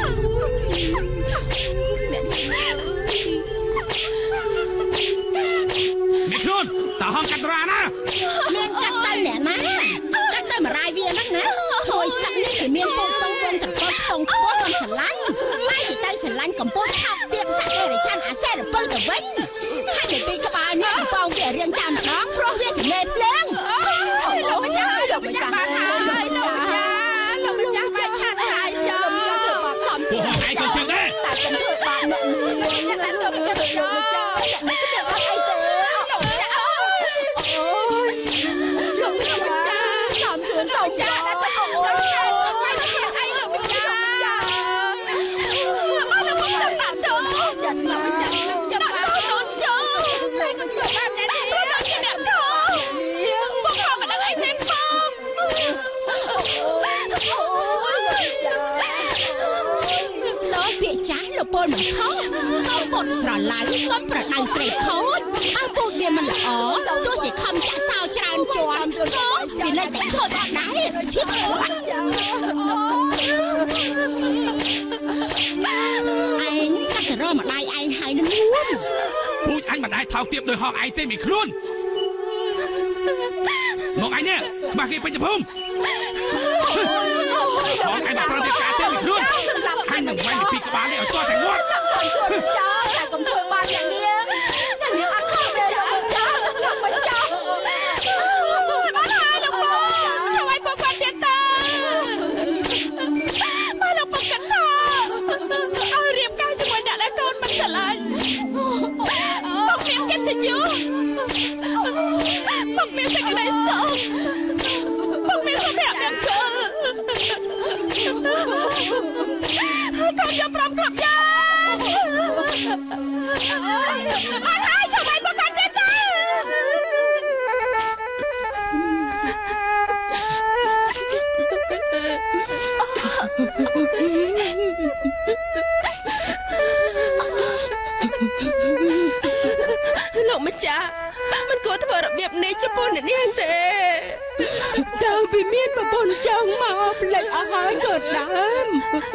មីខ្លួនតើហងកាត់រ៉ាណាមានកាត់ទៅអ្នកណាកាត់ទៅមរាយវាហ្នឹងណាthôiសឹកនេះគេមានពងពងពងចង្កត់ពងខ្ពស់កំស្រឡាញ់ហើយទៅទៅស្រឡាញ់កំពស់ថោកទៀតសាក់អេរឆានអាសេរពិលទៅវិញហើយទៅពីក្បាលនេះកំពងវារៀងចាំម្ដងព្រោះវាជាមេភ្លើងលោកម្ចាស់លោកម្ចាស់បានហើយលោកម្ចាស់លោកម្ចាស់បែកឆានហើយចុះសំសួរហងឯងក៏ចឹងដែរតែខ្ញុំធ្វើបាបអ្នកមួយតែទៅពីទៅលោកម្ចាស់អ្នកនេះទៅអត់អីទេលោកម្ចាស់អូយលោកម្ចាស់សំសួរសំចាស់តែទៅអូយបែកឆានអីលោកម្ចាស់មកលោកម្ចាស់តាទៅចាត់លោកម្ចាស់ចាំដាក់ដូនចុះតែខ្ញុំចុះបែបនេះដូចជាអ្នកខំពងមកដល់អីទេពងលោកពាក្យចាស់លោកពលមិនខុសកុំពុតស្រឡាញ់កុំប្រដៅស្រីខូចឲ្យពូជវាមិនល្អទោះជាខំចាក់សោច្រើនជាន់ក៏វានៅតែខូចអត់ដែរឈៀតឆ្លាក់ឯងកាត់ទៅរកម្ដាយឯងហើយនឹងនួនពូជអញមិនដែរថោកទាបដោយហងឯងទេមីខ្លួនមកអញនេះខ្មាស់គេពេញភូមិហងឯងប្រតិការទេមីខ្លួនខាញ់នឹងវាយពីក្បាលនេះឲ្យទាស់តែងាត់ចោលតែកុំធ្វើបានយ៉ាងនេះខ្ញុំអត់ខំទេលោកចោលលោកមិនចោលបានហើយលោកបងជួយឲ្យបងគាត់ទៀតទៅមកលោកបងកាត់ថាឲ្យរៀបការជាមួយអ្នកដែលកូនមិនស្រឡាញ់បងមានកិត្តិយសបងមានសេចក្តីសុខបងមានសុភមង្គលហើយកូនយកព្រមគ្រប់យ៉ាងបានហើយជួយឲ្យបងកាន់ទៀតទៅលោកម្ចាស់មិនគួរធ្វើរបៀបនេះចំពោះអ្នកនាងទេតាំងពីមានប្រពន្ធចង់មកផ្លេចអស់ហើយក៏ដើម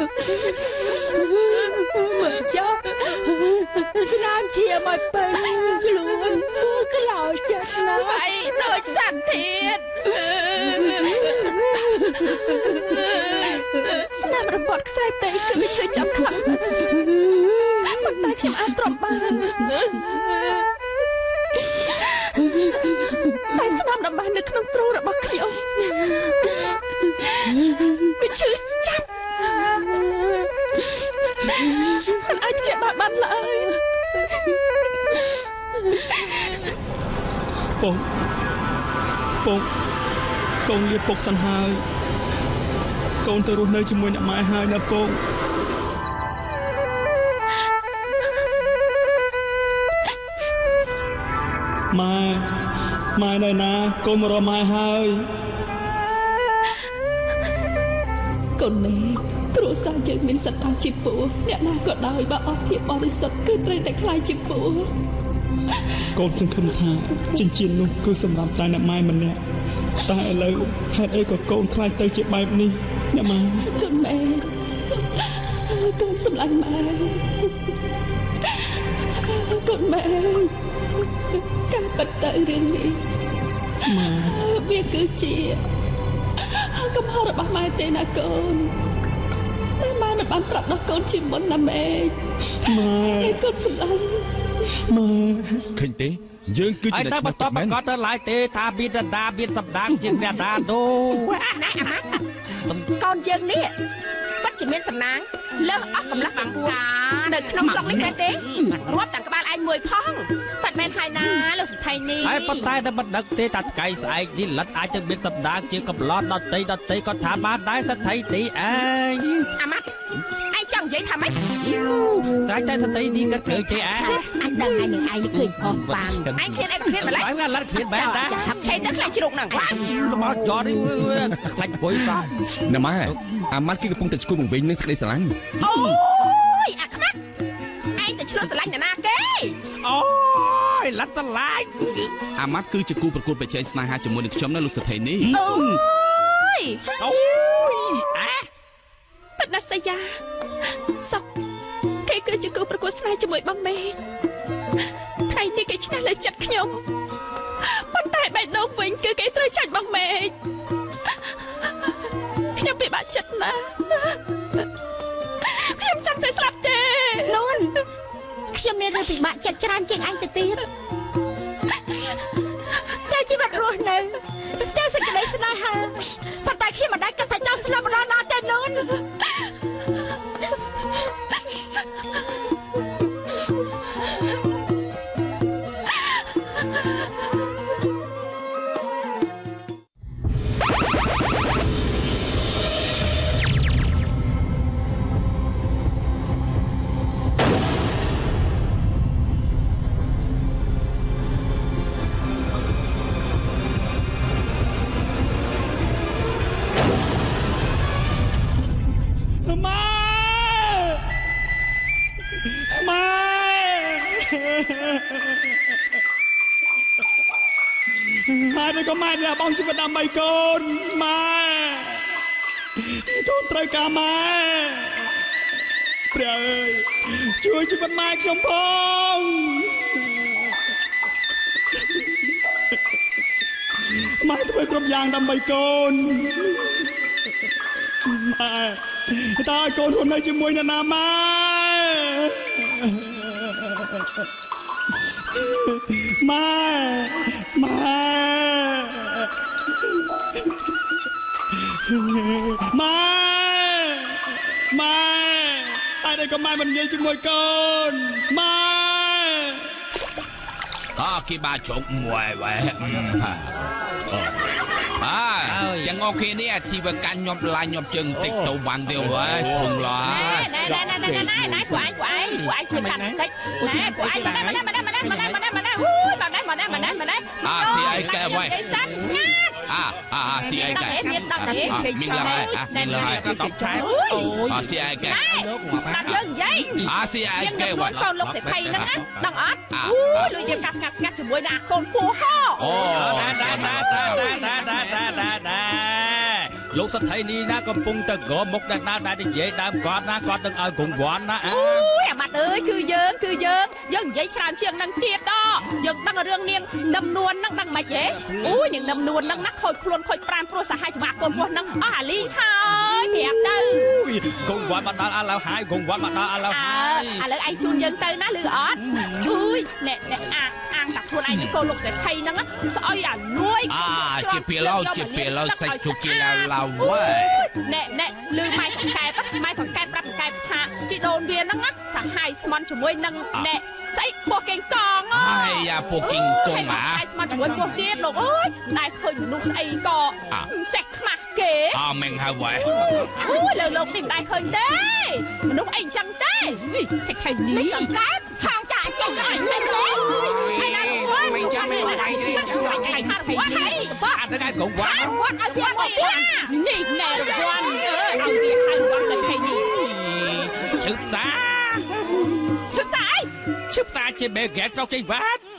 មកចោះស្នាមឈាមឲ្យពេញខ្លួនគួរក្លោចចិត្តណាស់ហើយដូចសត្វធាតស្នាមរបត់ខ្សែតេគឺឈើចាប់ខ្លាំងប៉ុន្តែខ្ញុំអាចទ្រាំបានតែស្នាមដំណើរនៅក្នុងទ្រូងរបស់ខ្ញុំវាឈឺចាប់មិនអាចព្យាបាលបានឡើយពងពងកូនលាពុកសិនហើយកូនទៅរស់នៅជាមួយអ្នកម៉ែហើយណាពងម៉ែម៉ែនៅណាកូនមករកម៉ែហើយកូនមេគ្រួសារយើងមានសិទ្ធិថាជាពូអ្នកណាក៏ដោយបើអត់ភាពបរិសុទ្ធគឺត្រូវតែខ្លាចជាពូកូនសង្ឃឹមថាចិញ្ចៀននោះគឺសម្រាប់តែអ្នកម៉ែម្នាក់តែឥឡូវហេតុអីក៏កូនខ្លាចទៅជាបែបនេះអ្នកម៉ែកូនមេកូនសម្លាញ់ម៉ែកូនម៉ែការពិតទៅរឿងនេះម៉ែវាគឺជាកំហុសរបស់ម៉ែទេណាកូនតែម៉ែមិនបានប្រាប់ដល់កូនជាមុនណាម៉ែម៉ែកូនស្រឡាញ់ម៉ែឃើញទេយើងគឺជាអ្នកឈ្មោះតែបន្តប្រកាសទៅឡើយទេថាមានដដាមានសម្ដាងជាអ្នកដានោះណាអាម៉ាត់កូនយើងនេះពិតជាមានសំណាងលើសអស់កម្លាំងបង្ពួងនៅក្នុងស្រុកនេះទេទេរាប់ទាំងក្បាលឯងមួយផងប៉ាត់មែនហើយណាលោកសថៃនេះហើយប៉ុន្តែតែមិនដឹងទេថាថ្ងៃស្អែកនេះលិតអាចទៅមានសម្ដាងជាកំឡោតដតីដតីក៏ថាបានដែរសថៃទីឯងអាម៉ាត់ឯងចង់និយាយថាម៉េចស្អែកតែសតីនេះគាត់ឃើញទេឯងអញដឹងហើយនឹងឯងឃើញផងប៉ាងឯងឃ្លានអីឃ្លានម្ល៉េះហើយលិតឃ្លានបែបដែរហាប់ឆេទៅខ្លាញ់ជ្រូកហ្នឹងមកយត់ខ្លាញ់បុយសោះណាម៉ែអាម៉ាត់គឺកំពុងតែឈ្គួតបង្វេញនឹងសេចក្តីស្រឡាញ់អូយអាខ្មាត់ឯងទៅឆ្លោះស្រឡាញ់អ្នកណាគេអូយលិតស្រឡាញ់អាម៉ាត់គឺជាគូប្រកួតប្រជែងស្នេហាជាមួយនឹងខ្ញុំនៅលោកសថេនេះអូយអូយអះប៉ាត់ណាសយ៉ាសុកគេគឺជាគូប្រកួតស្នេហ៍ជាមួយបងមេឃថ្ងៃនេះគេឈ្នះលើចិត្តខ្ញុំប៉ុន្តែបេះដូងវិញគឺគេត្រូវចាញ់បងមេឃខ្ញុំពិបាកចិត្តណាស់ខ្ញុំចង់តែស្លាប់ទេនូនខ្ញុំមានរឿងពិបាកចិត្តច្រើនជាងអញទៅទៀតតែជីវិតរស់នៅតែសេចក្តីស្នេហាប៉ុន្តែខ្ញុំមិនដែលគិតថាចង់ស្លាប់ម្ដងណាទេនូនម៉ែទៅក៏ម៉ែនេះបងជីវិតដើម្បីកូនម៉ែកូនត្រូវការម៉ែព្រះអើយជួយជីវិតម៉ែខ្ញុំផងម៉ែធ្វើគ្រប់យ៉ាងដើម្បីកូនម៉ែតើឲ្យកូនខ្លួននៅជាមួយអ្នកណាម៉ែម៉ែម៉ែម៉ែម៉ែតែតែក៏ម៉ែមិននិយាយជាមួយកូនម៉ែអើគេបាជុកមួយវ៉ែអើយ៉ាងអូខេនេះទីវាកាញ់ខ្ញុំឡាញខ្ញុំជើងតិចទៅបានទេវ៉ែធំឡាណែណែណែណែណែណែពួកឯងពួកឯងពួកឯងជួយកាត់តិចណែពួកឯងមកណែមកណែមកណែមកណែមកណែមកណែមកណែអូយមកណែមកណែមកណែមកណែអាស៊ីអីកែវ៉ែអាអាស៊ីអីកែមានដល់ទេមានឡើយមានឡើយដល់ឆែអូយអាស៊ីអីកែស្ដាប់យើងនិយាយអាស៊ីអីកែវ៉ែកូនលោកសេដ្ឋីហ្នឹងណាដឹងអត់អូយលុយយើងកាស្ងាត់ស្ងាត់ជាមួយនឹងអាកូនពូហោអូដែរដែរដែរដែរដែរដែរដែរដែរលោកសថៃនេះណាកំពុងទៅក្រមុខដែរដែរដែរនិយាយដើមគាត់ណាគាត់នឹងឲ្យកង្វល់ណាអូយអាម៉ាត់អើយគឺយើងគឺយើងយើងនិយាយច្រើនជាងនឹងទៀតដល់យើងដឹងរឿងនាងនឹមនួនហ្នឹងដឹងមិនហេអូយនាងនឹមនួនហ្នឹងណាខូចខ្លួនខូចប្រាណព្រោះសាហាយច្បាស់កូនពោះហ្នឹងអស់អាលីហើយប្រាប់ទៅកង្វល់មកដល់ឥឡូវហើយកង្វល់មកដល់ឥឡូវហើយឥឡូវឯងជូនយើងទៅណាឬអត់អូយណែណែអាអាងតាខ្លួនឯងកូនលោកសេដ្ឋីហ្នឹងស្អុយអានួយអាជាពីឡោជាពីឡោសាច់ជុកគេឡាឡៅវ៉ែណែណែលឺម៉ែកង្កែបម៉ែកង្កែបប្រាប់កង្កែបថាជីដូនវាហ្នឹងសាហាយស្មន់ជាមួយនឹងណែស្អីពោះកេងកងហើយយ៉ាពោះកេងកងអាហើយស្មន់ជាមួយពោះទៀតលោកអើយតែឃើញមនុស្សស្អីក៏ចេះខ្មាស់គេអមែងហើយវ៉ែអូយលើលោកនេះមិនដែរឃើញទេមនុស្សអីអញ្ចឹងទេចេះឃើញនេះកង្កែបហៅចាចេះហើយទេហើយណាលោកមិនចាំមិនបាយទេហើយថាវ៉ាហើយបាត់អត់ដឹងហើយកងវ៉ាវ៉ាឲ្យវាមកទៀតនេះណែរង្វាន់អើឲ្យវាឲ្យវ៉ាសេដ្ឋីនេះឈឹបសាឈឹបសាអីឈឹបសាជាមេហ្គេចុកជ័យវ៉ាត់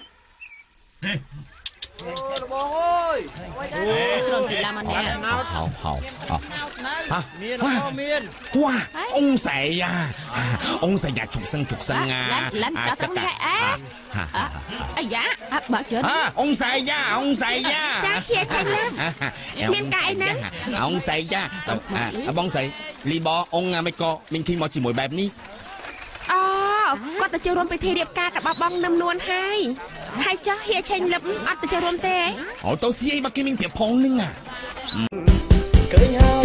បងអើយអូស្រន់ទីឡាមកនេះហៅហៅហៅមានអត់មានវ៉ាអង្គសែយ៉ាអង្គសែយ៉ាជុកសឹងជុកសឹងអាឡានចតងអេអាយ៉ាអត់បើជឿអង្គសែយ៉ាអង្គសែយ៉ាចាហៀចាញ់ណាមានកាអីណាអង្គសែយ៉ាបងសែលីបអង្គមិនក៏មានឃីមកជាមួយបែបនេះអូគាត់ទៅចូលរួមពិធីរៀបការរបស់បងនឹមនួនហើយហើយចោះហៀឆេងលឹបអត់ទៅចូលរួមទេអូទៅស៊ីអីមកគេមានប្រៀបផងនឹងឃើញហើយ